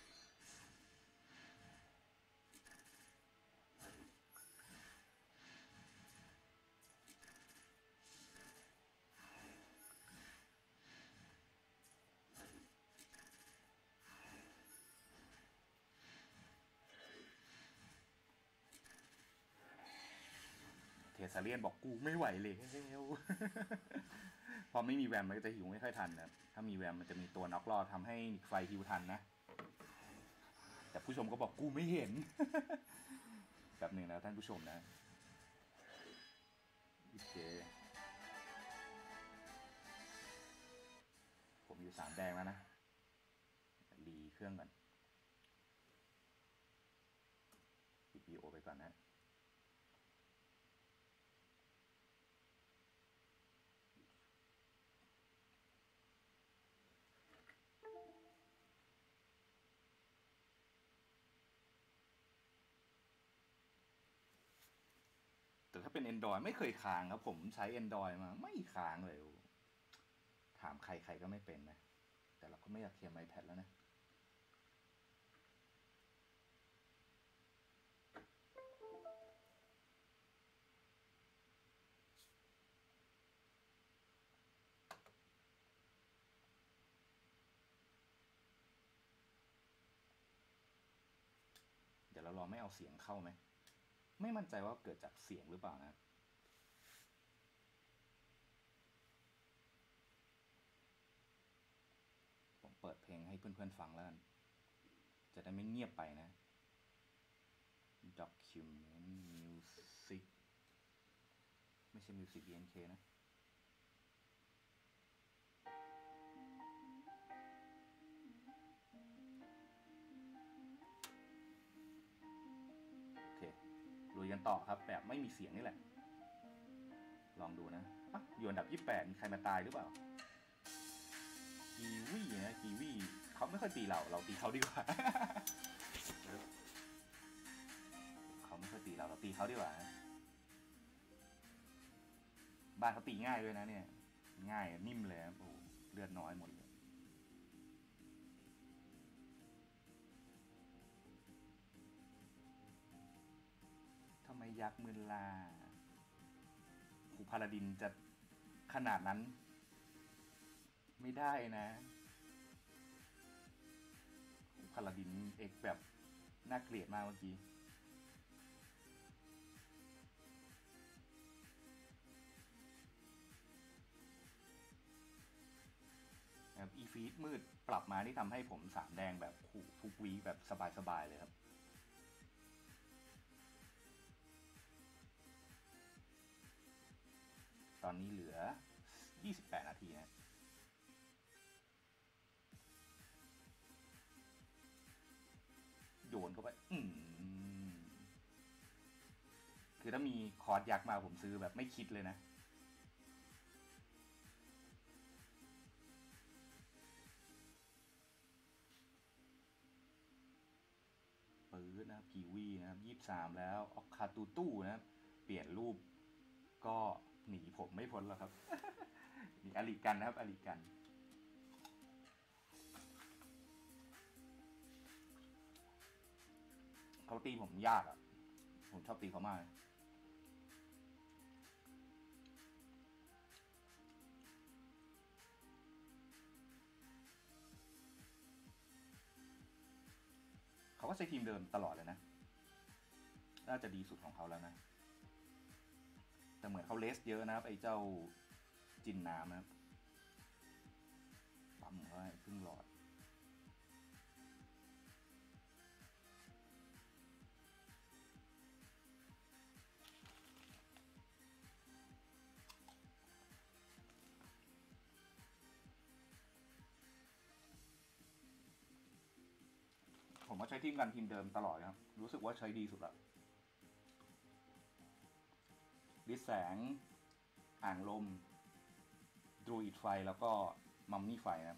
Speaker 1: เทเซเลียนบอกกูไม่ไหวเลยพอไม่มีแวมมันก็จะหิวไม่ค่อยทันนะถ้ามีแวมมันจะมีตัวน็อกล่อทำให้ไฟฮิวทันนะแต่ผู้ชมก็บอกกูไม่เห็นแบบหนึ่งนะท่านผู้ชมนะโอเคผมอยู่3แดงแล้วนะรีเครื่องก่อนปิดวีโอไปก่อนนะแต่ถ้าเป็น Android ไม่เคยค้างครับผมใช้ Android มาไม่ค้างเลยถามใครก็ไม่เป็นนะแต่เราก็ไม่อยากเคลียร์ iPad แล้วนะเดี๋ยวเราลองไม่เอาเสียงเข้าไหมไม่มั่นใจว่าเกิดจากเสียงหรือเปล่านะผมเปิดเพลงให้เพื่อนๆฟังแล้วกันจะได้ไม่เงียบไปนะ document music ไม่ใช่ music BNK นะโอเคลุยกันต่อครับแบบไม่มีเสียงนี่แหละลองดูนะอยู่อันดับ28มีใครมาตายหรือเปล่ากีวีนะกีวีเขาไม่ค่อยตีเราตีเขาดีกว่า เขาไม่ค่อยตีเราตีเขาดีกว่าบ้านเขาตีง่ายด้วยนะเนี่ยง่ายนิ่มเลยครับโอ้เลือดน้อยหมดเลยทำไมยักษ์มืนลาพาลาดินจะขนาดนั้นไม่ได้นะพาลาดินเอกแบบน่าเกลียดมากเมื่อกี้อีฟีดมืดปรับมาที่ทำให้ผม3แดงแบบทุกวีแบบสบายๆเลยครับตอนนี้เหลือ28นาทีนะโยนเข้าไปคือถ้ามีคอร์สยักษ์มาผมซื้อแบบไม่คิดเลยนะกีวีนะครับ23แล้วออกคาตูตู้นะครับเปลี่ยนรูปก็หนีผมไม่พ้นแล้วครับ มีอลิกันนะครับอลิกันเขาตีผมยากอ่ะผมชอบตีเขามากเขาก็ใช้ทีมเดิมตลอดเลยนะน่าจะดีสุดของเขาแล้วนะแต่เหมือนเขาเลสเยอะนะครับไอ้เจ้าจินน้ำนะครับปั๊มเขาให้ครึ่งหลอดผมก็ใช้ทีมกันทีมเดิมตลอดครับรู้สึกว่าใช้ดีสุดละดิสแสงอ่างลมดรูอิดไฟแล้วก็มัมมี่ไฟนะครับ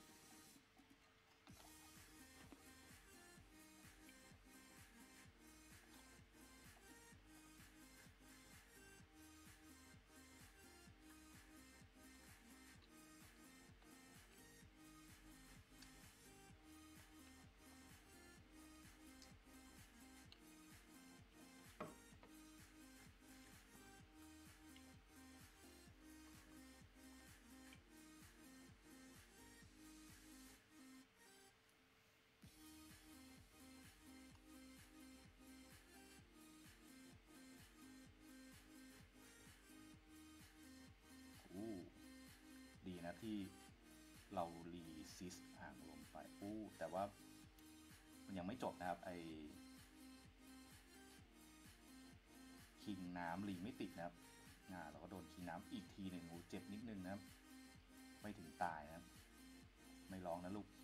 Speaker 1: ดีนะที่เรารีซิสห่างลมไปแต่ว่ามันยังไม่จบนะครับไอคิงน้ำรีไม่ติดนะครับเราก็โดนคิงน้ำอีกทีหนึ่งเจ็บนิดนึงนะครับไม่ถึงตายนะครับไม่ร้องนะลูก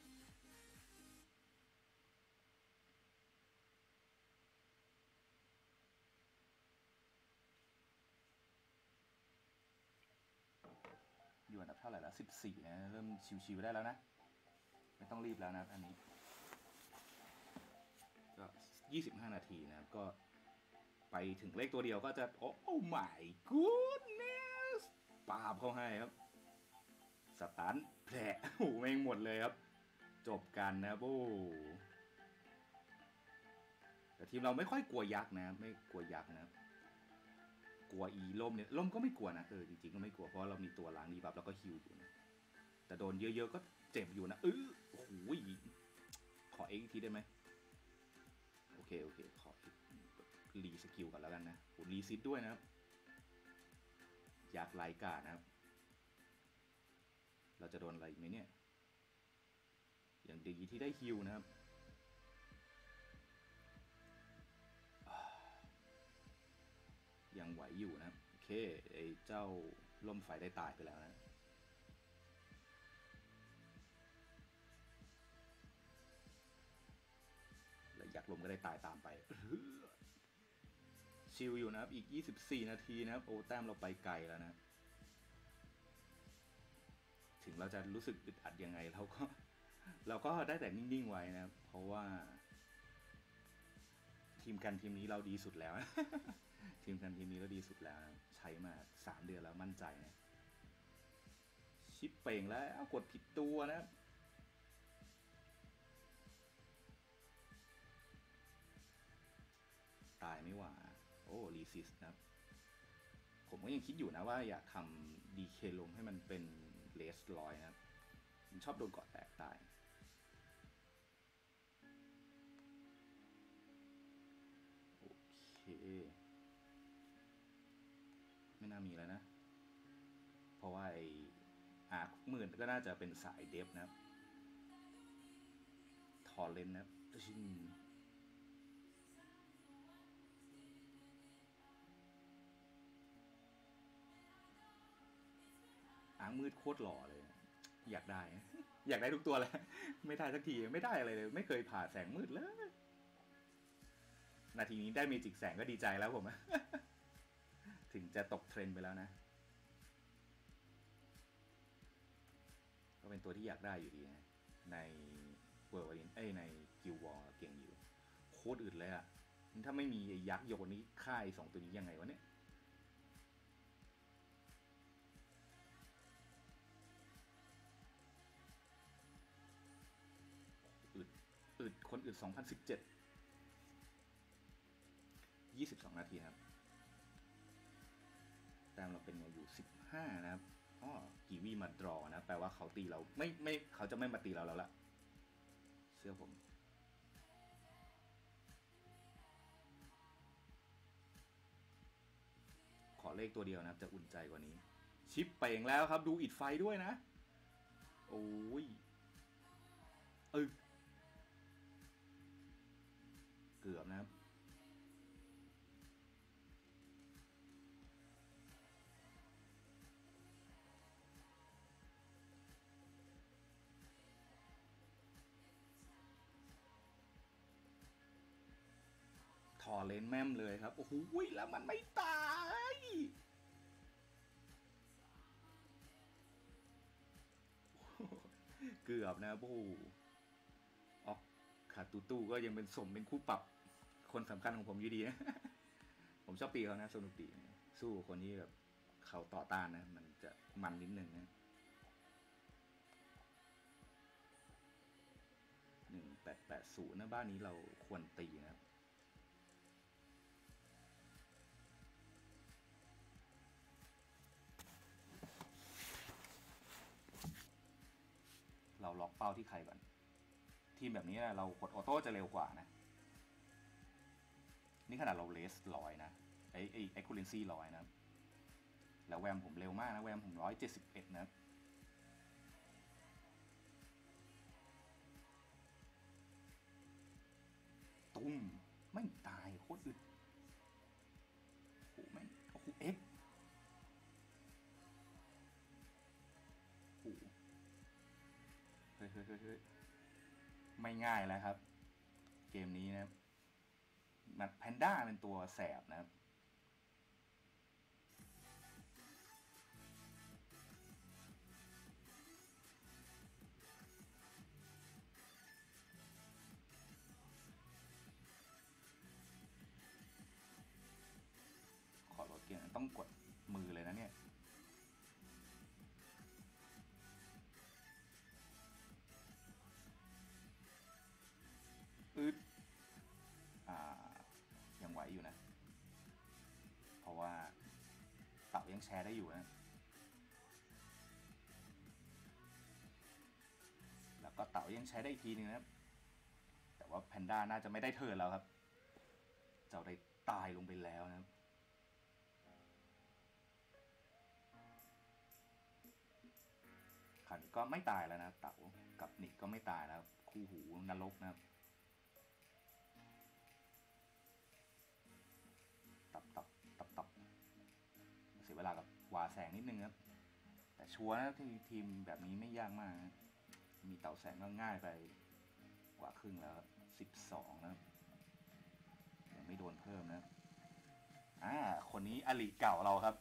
Speaker 1: อยู่อันดับเท่าไหร่แล้ว14นะเริ่มชิวๆได้แล้วนะไม่ต้องรีบแล้วนะอันนี้ก็25 นาทีนะครับก็ไปถึงเลขตัวเดียวก็จะโอ้ my goodness ปาบเข้าให้ครับสตันแผลแม่งหมดเลยครับจบกันนะครับแต่ทีมเราไม่ค่อยกลัวยักษ์นะไม่กลัวยักษ์นะครับกลัวล่มเนี่ยล่มก็ไม่กลัวนะจริงๆก็ไม่กลัวเพราะเรามีตัวล้างดีบัฟแล้วก็ฮิวอยู่นะแต่โดนเยอะๆก็เจ็บอยู่นะโอ้โหขอเอ็กอีกทีได้ไหมโอเคขอรีสกิลก่อนแล้วกันนะรีซิตด้วยนะครับยักษ์ไร้กาดนะครับเราจะโดนอะไรไหมเนี่ยอย่างดีที่ได้ฮิวนะครับยังไหวอยู่นะโอเคไอ้เจ้าล่มไฟได้ตายไปแล้วนะแล้วยักษ์ลมก็ได้ตายตามไปชิลอยู่นะครับอีก24 นาทีนะครับแต้มเราไปไกลแล้วนะถึงเราจะรู้สึกอึดอัดยังไงเราก็ได้แต่นิ่งๆไว้นะครับเพราะว่าทีมกันทีมนี้เราดีสุดแล้วทีมกันทีมนี้เราดีสุดแล้วนะใช้มา3 เดือนแล้วมั่นใจนะชิปเป่งแล้วกดผิดตัวนะครับตายไม่หว่ารีซิสนะครับผมก็ยังคิดอยู่นะว่าอยากทำดีเคลงให้มันเป็นเลสร้อยนะครับผมชอบโดนเกาะแตกตายโอเคไม่น่ามีแล้วนะเพราะว่าไออาร์คหมื่นก็น่าจะเป็นสายเดฟนะครับทอร์เรนนะครับอาร์คมืดโคตรหล่อเลยอยากได้อยากได้ทุกตัวเลยไม่ได้สักทีไม่ได้อะไรเลยไม่เคยผ่าแสงมืดเลยนาทีนี้ได้เมจิกแสงก็ดีใจแล้วผมถึงจะตกเทรนไปแล้วนะก็เป็นตัวที่อยากได้อยู่ดีนะในเวิร์ลในกิลวอร์เก่งอยู่โคตรอึดเลยอะถ้าไม่มียักษ์โยนนี้ฆ่าไอ้2ตัวนี้ยังไงวะเนี่ยอึดคนอึด2017 22 นาทีครับแต้มเราเป็นไงอยู่15นะครับอ๋อกีวีมาดรอนะแปลว่าเขาตีเราไม่เขาจะไม่มาตีเราแล้วล่ะเชื่อผมขอเลขตัวเดียวนะครับจะอุ่นใจกว่านี้ชิปเป่งแล้วครับดูอิดไฟด้วยนะโอ้ยเกือบนะครับถอเลนแม่มเลยครับโอ้โหแล้วมันไม่ตายเกือบนะโอ้ออกขาดตูก็ยังเป็นสมเป็นคู่ปรับคนสำคัญของผมอยู่ดีนะผมชอบตีเขานะสนุกดีสู้คนที่แบบเขาต่อต้านนะมันจะมันนิดนึงนะ1880นะบ้านนี้เราควรตีนะครับเราล็อกเป้าที่ใครก่อนทีมแบบนี้เรากดออโต้จะเร็วกว่านะนี่ขนาดเราเลส100นะไอคูเลนซี่100นะแล้วแวมผมเร็วมากนะแวมผม171นะตุ้มไม่ตายโคตรอึดโอ้แม่งโอ้โหเอ็กโอ้เฮ้ยไม่ง่ายแล้วครับเกมนี้นะมันแพนด้าเป็นตัวแสบนะครับขอรถเกมต้องกดมือเลยนะเนี่ยอึดยังไหวอยู่นะเพราะว่าเต่ายังแชร์ได้อยู่นะแล้วก็เต่ายังใช้ได้อีกทีนึงนะครับแต่ว่าแพนด้าน่าจะไม่ได้เทิร์นแล้วครับเจ้าได้ตายลงไปแล้วนะครับคราวนี้ก็ไม่ตายแล้วนะเต่ากับนิกก็ไม่ตายแล้วคู่หูนรกนะครับตับเสียเวลากับวาแสงนิดนึงครับแต่ชัวร์นะทีมแบบนี้ไม่ยากมากนะมีเต่าแสงก็ง่ายไปกว่าครึ่งแล้ว12นะครับยังไม่โดนเพิ่มนะคนนี้อลิเก่าเราครับ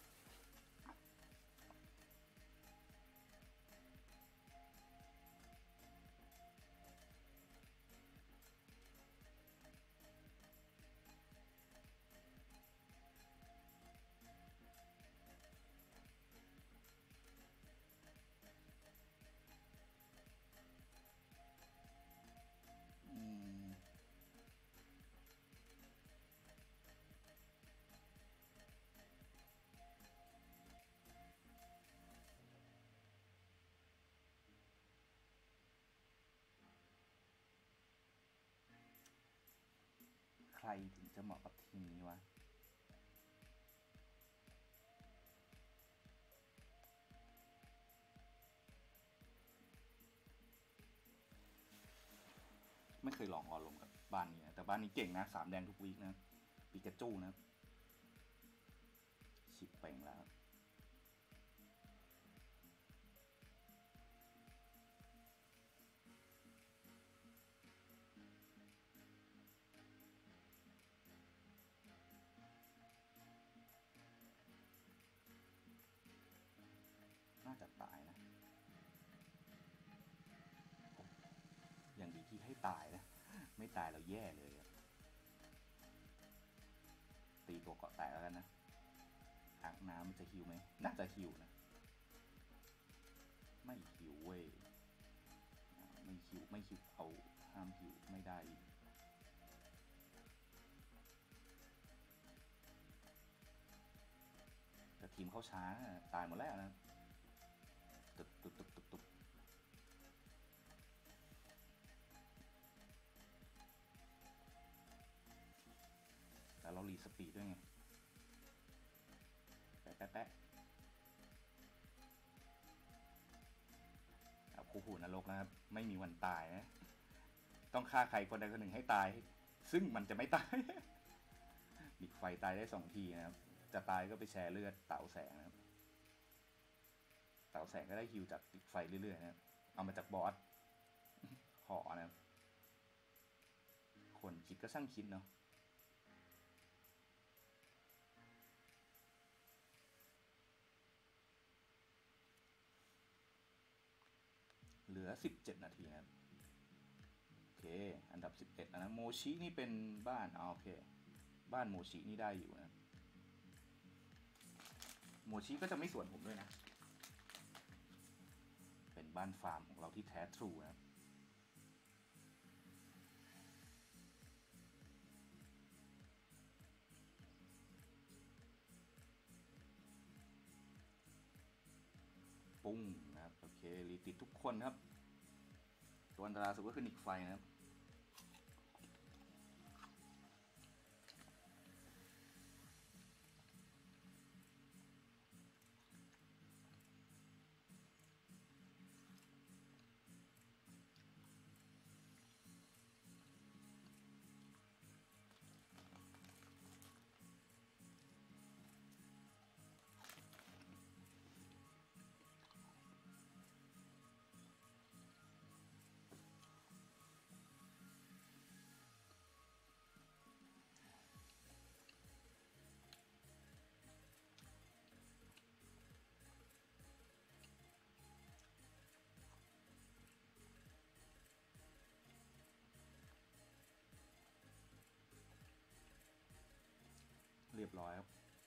Speaker 1: ใครถึงจะเหมาะกับทีมนี้วะไม่เคยลองออนลมกับบ้านนี้นะแต่บ้านนี้เก่งนะ3 แดงทุกวีคนะปิกาจูนะชิปเป่งแล้วน่าจะตายนะอย่างดีที่ให้ตายนะไม่ตายเราแย่เลยครับตัวเกาะแตกแล้วกันนะอ่างน้ำมันจะฮิวไหมน่าจะฮิวนะไม่ฮิวเว้ยไม่ฮิวเอาห้ามฮิวไม่ได้อีกแต่ทีมเข้าช้าตายหมดแล้วนะตุบแล้วเรารีสปีดด้วยไงแปะคู่หูนรกนะครับไม่มีวันตายนะต้องฆ่าใครคนใดคนหนึ่งให้ตายซึ่งมันจะไม่ตายดิกไฟตายได้2 ทีนะครับจะตายก็ไปแชร์เลือดเต่าแสงนะครับเต่าแสงก็ได้ฮิวจากดิกไฟเรื่อยๆนะครับเอามาจากบอสหอนะครับคนคิดก็ช่างคิดเนาะเหลือ17 นาทีนะครับโอเคอันดับ11นะโมชินี่เป็นบ้านโอเคบ้านโมชินี่ได้อยู่นะโมชิก็จะไม่สวนผมด้วยนะเป็นบ้านฟาร์มของเราที่แท้ทรูนะครับปุ้งนะครับโอเครีติดทุกคนครับตัวอันตรายสุดก็คือนิกไฟนะครับเรียบร้อยครับ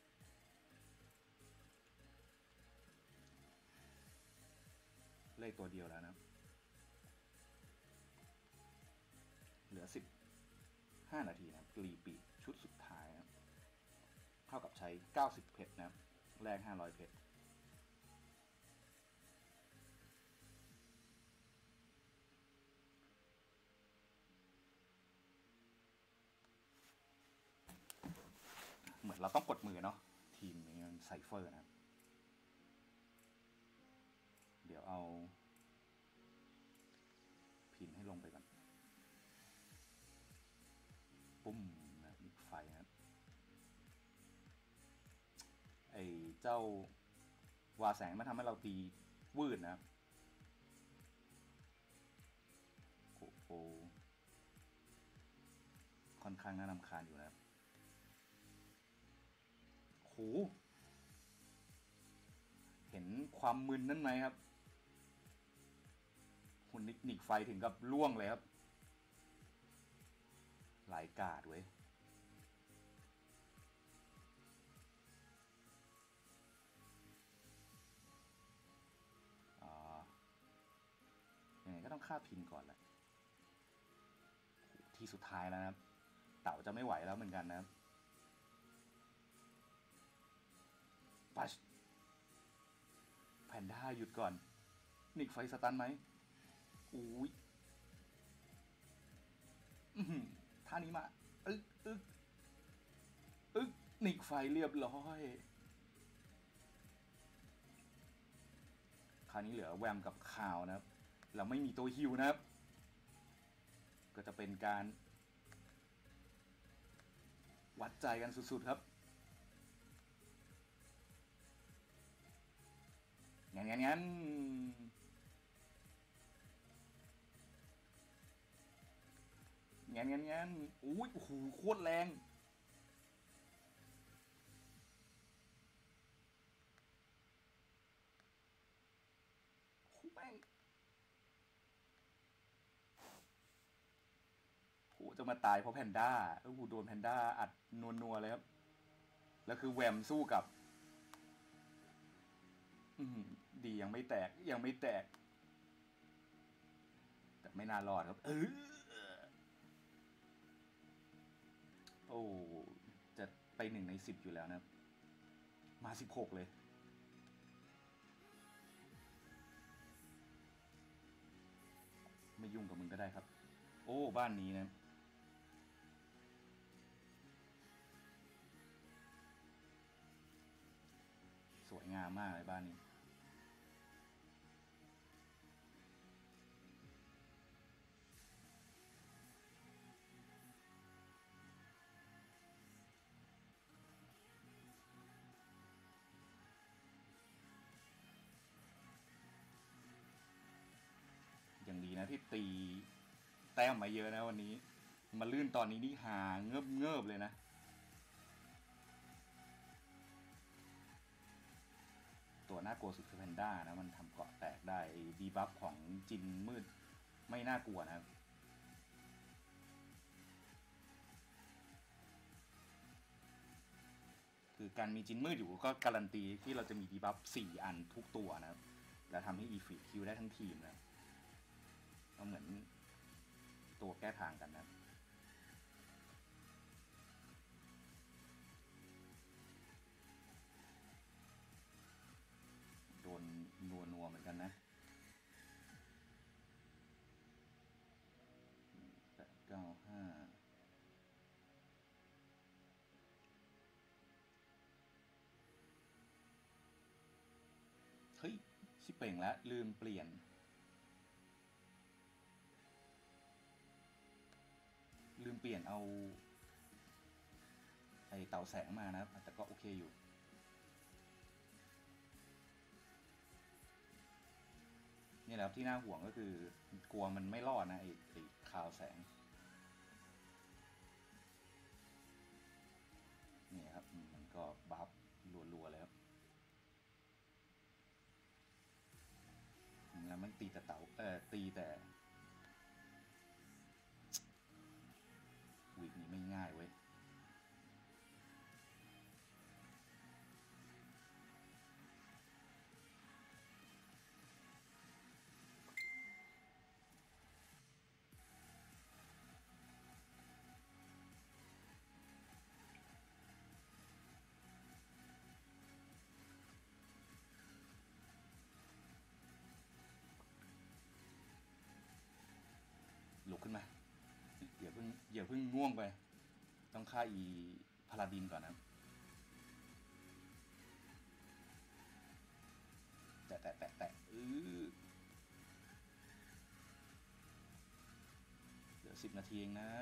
Speaker 1: เลขตัวเดียวแล้วนะเหลือ15 นาทีนะครับรีปีชุดสุดท้ายนะเท่ากับใช้90 เพชรนะครับแลก500 เพชรเหมือนเราต้องกดมือเนาะทีมนี้มันไซเฟอร์นะครับเดี๋ยวเอาพินให้ลงไปก่อนปุ้มนะมีไฟนะครับไอ้เจ้าวาแสงมันทำให้เราตีวืดนะครับโอ้โหค่อนข้างน่ารำคาญอยู่นะครับโหเห็นความมึนนั่นไหมครับหุ่นนิกไฟถึงกับล่วงเลยครับหลายกาดเว้ยยังไงก็ต้องฆ่าพินก่อนแหละทีสุดท้ายแล้วนะครับเต่าจะไม่ไหวแล้วเหมือนกันนะครับปัชแพนด้าหยุดก่อนนิกไฟสตันไหมอุ้ยท่านี้มานิกไฟเรียบร้อยคราวนี้เหลือแวมกับข่าวนะครับเราไม่มีตัวฮิวนะครับก็จะเป็นการวัดใจกันสุดๆครับงั้นอุ้ยโอ้โหโคตรแรงแม่งโหจะมาตายเพราะแพนด้าโอ้โหโดนแพนด้าอัดนัวๆเลยครับแล้วคือแวมสู้กับดียังไม่แตกยังไม่แตกแต่ไม่น่ารอดครับโอ้จะไป1 ใน 10อยู่แล้วนะมา16เลยไม่ยุ่งกับมึงก็ได้ครับโอ้บ้านนี้นะสวยงามมากเลยบ้านนี้อย่างดีนะที่ตีแต้มมาเยอะนะวันนี้มาลื่นตอนนี้นี่หาเงิบเลยนะตัวน่ากลัวสุดคือแพนด้านะมันทำเกาะแตกได้ดีบัฟของจินมืดไม่น่ากลัวนะครับคือการมีจินมืดอยู่ก็การันตีที่เราจะมีดีบัฟ4 อันทุกตัวนะครับและทำให้อีฟีคิวได้ทั้งทีมนะก็เหมือนตัวแก้ทางกันนะโดนนัวเหมือนกันนะ8 9 5เฮ้ยชิเป่งแล้วลืมเปลี่ยนเอาไอเต่าแสงมานะแต่ก็โอเคอยู่นี่แหละที่น่าห่วงก็คือกลัวมันไม่รอดนะไอข่าวแสงนี่ครับมันก็บัฟรัวๆเลยครับแล้วมันตีแต่เต่าตีแต่วีกนี้ไม่ง่ายเว้ยลุกขึ้นมาอย่าเพิ่งง่วงไปต้องฆ่าอีพาลาดินก่อนนะแตะเหลือ10 นาทีเองนะ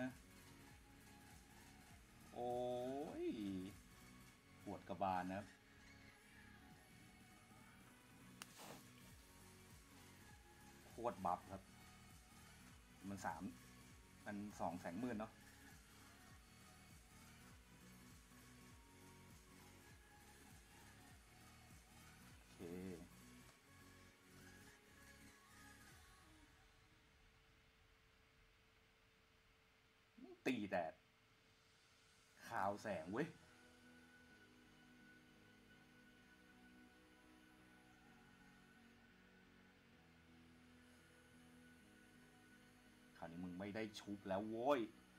Speaker 1: โอ้ยปวดกระบาลนะครับโคตรบัฟครับมัน2 แสงมืดเนาะโอเคตีแต่ข่าวแสงเว้ยคราวนี้มึงไม่ได้ชุบแล้วโว้ย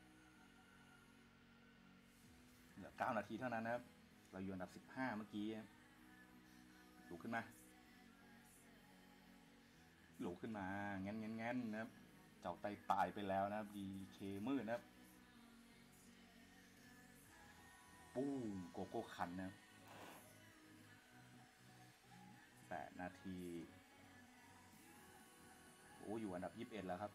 Speaker 1: เหลือ9 นาทีเท่านั้นนะครับเราอยู่อันดับ15เมื่อกี้ลุกขึ้นมางั้นนะครับเจ้าไตตายไปแล้วนะครับดีเคมืดนะครับปู้โกโก้คันนะ8 นาทีโอ้อยู่อันดับ21แล้วครับ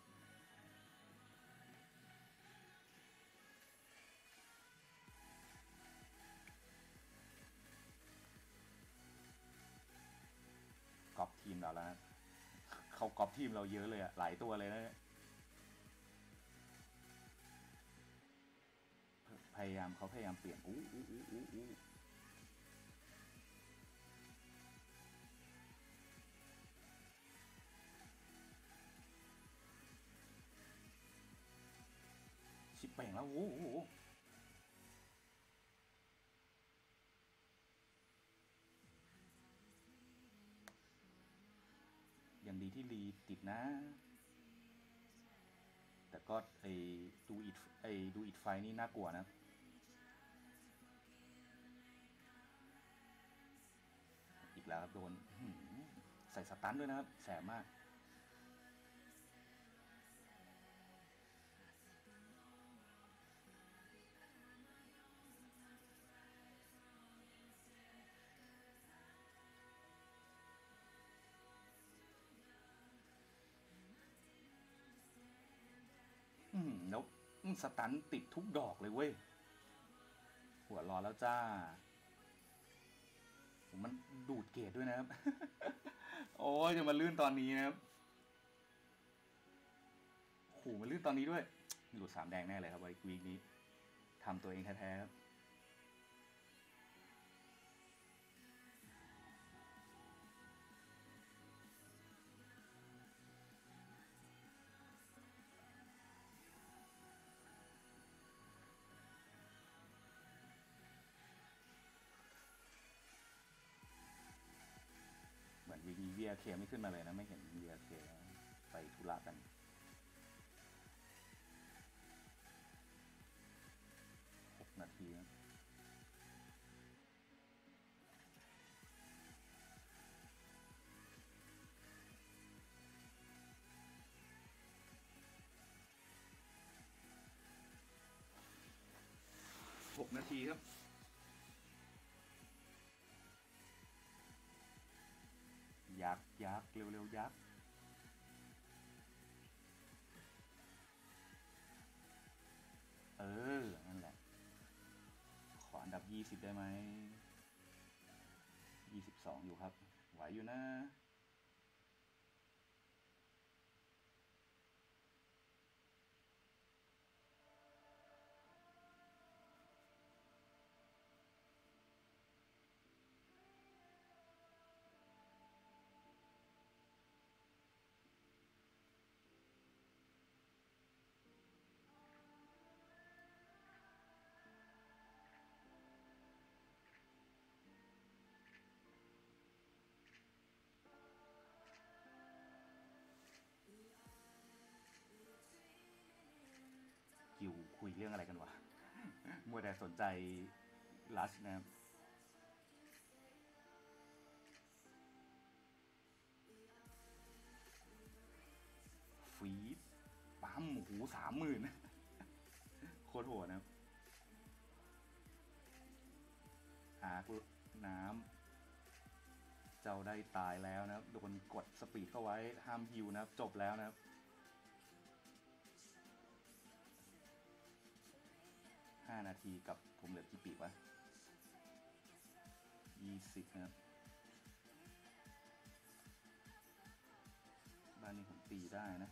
Speaker 1: กอบทีมเราแล้วนะเขากอบทีมเราเยอะเลยอะหลายตัวเลยนะพยายามเปลี่ยนชิปเป่งแล้วที่รีติดนะ แต่ก็ดูอิดไฟนี่น่ากลัวนะอีกแล้วครับโดนใส่สตันด้วยนะครับแสบมากแล้วสตันติดทุกดอกเลยเว้ยหัวรอแล้วจ้ามันดูดเกรดด้วยนะครับ โอ้ยจะมาลื่นตอนนี้นะครับโหมันลื่นตอนนี้ด้วยหลุด3 แดงแน่เลยครับวีคนี้ทำตัวเองแท้ๆครับเหมือนวีคนี้ VRK ไม่ขึ้นมาเลยนะไม่เห็น VRK ไปธุระกัน6 นาทีนะ6 นาทีครับยักเร็วๆยักนั่นแหละขออันดับ20ได้ไหม22อยู่ครับไหวอยู่นะกิวคุยเรื่องอะไรกันวะมัวแต่สนใจลัชนะครับฟีดปั๊มโอ้โห30,000โคตรโหดนะครับน้ำเจ้าได้ตายแล้วนะครับโดนกดสปีดเข้าไว้ห้ามฮิวนะครับจบแล้วนะครับ5 นาทีกับผมเหลือกี่ปีวะ20นะครับบ้านนี้ผมตีได้นะ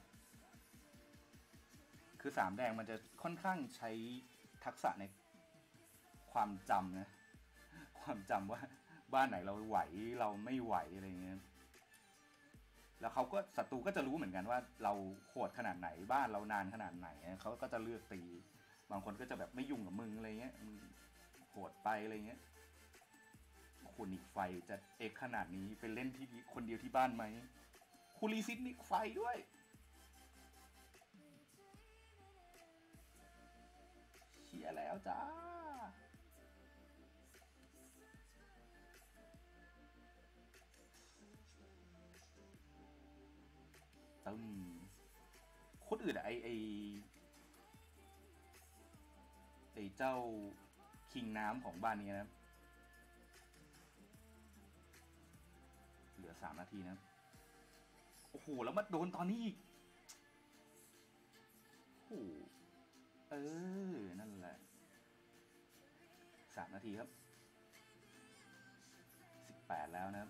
Speaker 1: คือ3 แดงมันจะค่อนข้างใช้ทักษะในความจำนะความจำว่าบ้านไหนเราไหวเราไม่ไหวอะไรเงี้ยแล้วเขาก็ศัตรูก็จะรู้เหมือนกันว่าเราโหดขนาดไหนบ้านเรานานขนาดไหนเขาก็จะเลือกตีบางคนก็จะแบบไม่ยุ่งกับมึงอะไรเงี้ยโหดไปอะไรเงี้ยคุณนิกไฟจะเอกขนาดนี้เป็นเล่นที่คนเดียวที่บ้านไหมคุณรีซิตนิกไฟด้วยเชียร์แล้วจ้าตึมคนอื่นไอเจ้าคิงน้ำของบ้านนี้นะเหลือ3 นาทีนะโอ้โหแล้วมาโดนตอนนี้อีกโอ้นั่นแหละ3 นาทีครับ18แล้วนะครับ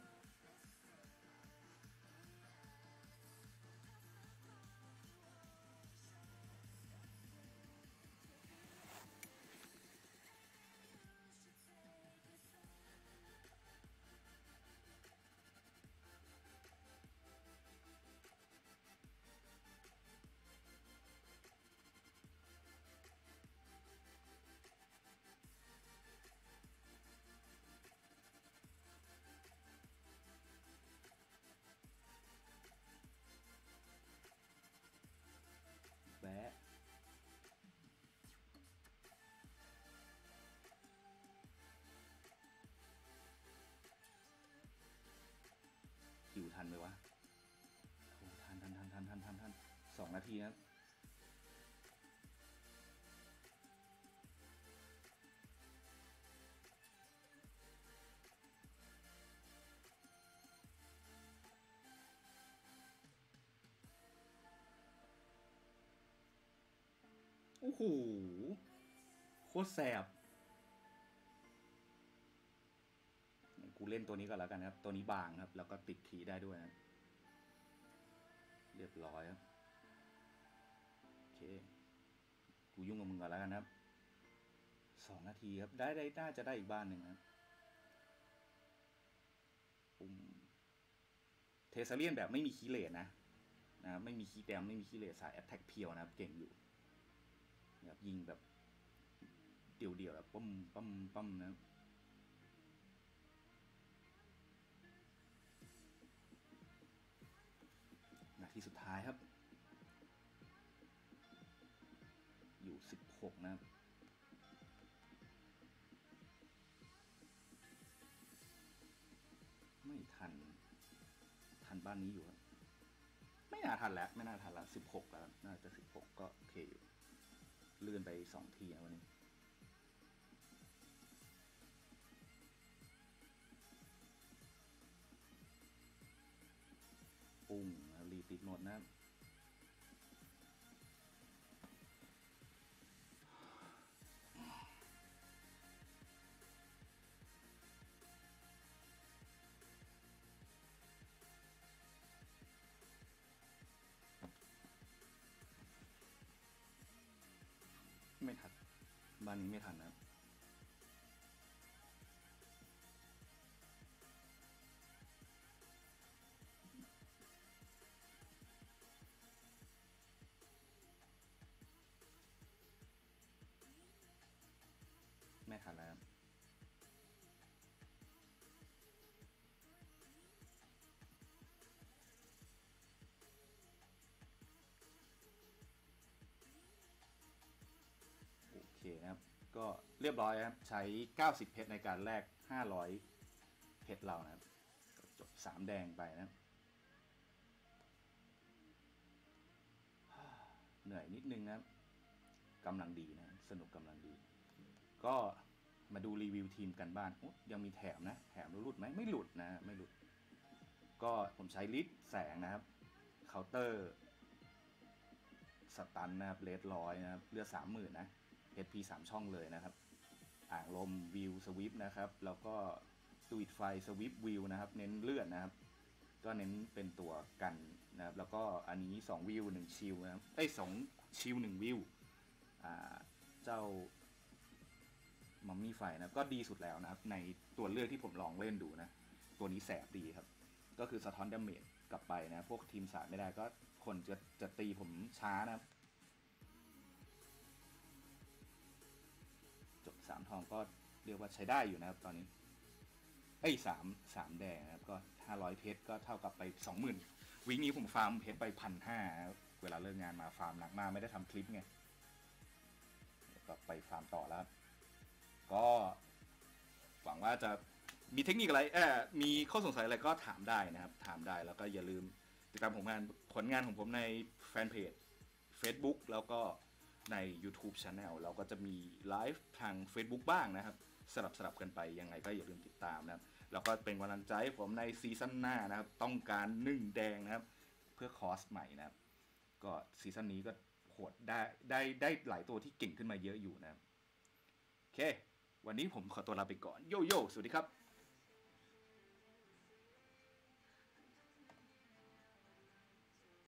Speaker 1: 2 นาทีนะโอ้โหโคตรแสบกูเล่นตัวนี้ก่อนแล้วกันครับตัวนี้บางครับแล้วก็ติดทีได้ด้วยนะเรียบร้อยครับโอเคกูยุ่งกับมึงก่อนแล้วกันครับ2 นาทีครับได้น่าจะได้อีกบ้านหนึ่งครับปุ่มเทเซเลียนแบบไม่มีคีเลสนะไม่มีคีแดมไม่มีคีเลสสายแอตแทกเพียวนะครับเก่งอยู่แบบยิงแบบเดี่ยวๆแบบปั้มนะนาทีสุดท้ายครับอยู่16นะครับไม่ทันบ้านนี้อยู่ครับไม่น่าทันแล้ว16แล้วน่าจะ16ก็โอเคอยู่เลื่อนไป2 ทีนะวันนี้ปุ้งรีติดหมดนะไม่ทันบ้านนี้ไม่ทันนะไม่ทันแล้วโอเคนะครับก็เรียบร้อยครับใช้90เพชรในการแลก500เพชรเรานะครับจบ3 แดงไปนะครับเหนื่อยนิดนึงนะครับกำลังดีนะสนุกกำลังดีก็มาดูรีวิวทีมกันบ้านยังมีแถมนะแถมหลุดไหมไม่หลุดนะไม่หลุดก็ผมใช้ลิสแสงนะครับเคาน์เตอร์สตันนะครับเลด100นะครับเลือด 30,000 นะ HP 3 ช่องเลยนะครับอ่างลมวิวสวิปนะครับแล้วก็ตูดไฟสวิปวิวนะครับเน้นเลือดนะครับก็เน้นเป็นตัวกันนะครับแล้วก็อันนี้2วิว1ชิลนะครับ2ชิล1วิวเจ้ามัมมี่ไฟนะก็ดีสุดแล้วนะครับในตัวเลือกที่ผมลองเล่นดูนะตัวนี้แสบดีครับก็คือสะท้อนดาเมจกลับไปนะพวกทีมสายไม่ได้ก็คนจะตีผมช้านะครับจบ3 ทองก็เรียกว่าใช้ได้อยู่นะครับตอนนี้3 แดงนะครับก็500เพชรก็เท่ากับไป 20,000 วิกนี้ผมฟาร์มเพชรไป 1,500 เวลาเลิกงานมาฟาร์มหนักมากไม่ได้ทำคลิปไงก็ไปฟาร์มต่อแล้วก็หวังว่าจะมีเทคนิคอะไรมีข้อสงสัยอะไรก็ถามได้นะครับถามได้แล้วก็อย่าลืมติดตามผลงานของผมในแฟนเพจ Facebook แล้วก็ใน YouTube Channel เราก็จะมีไลฟ์ทาง Facebook บ้างนะครับสลับกันไปยังไงก็อย่าลืมติดตามนะครับแล้วก็เป็นกำลังใจให้ผมในซีซั่นหน้านะครับต้องการ1 แดงนะครับเพื่อคอร์สใหม่นะครับก็ซีซั่นนี้ก็โหดได้หลายตัวที่เก่งขึ้นมาเยอะอยู่นะครับโอเควันนี้ผมขอตัวลาไปก่อนโยโย่สวัสดีครับ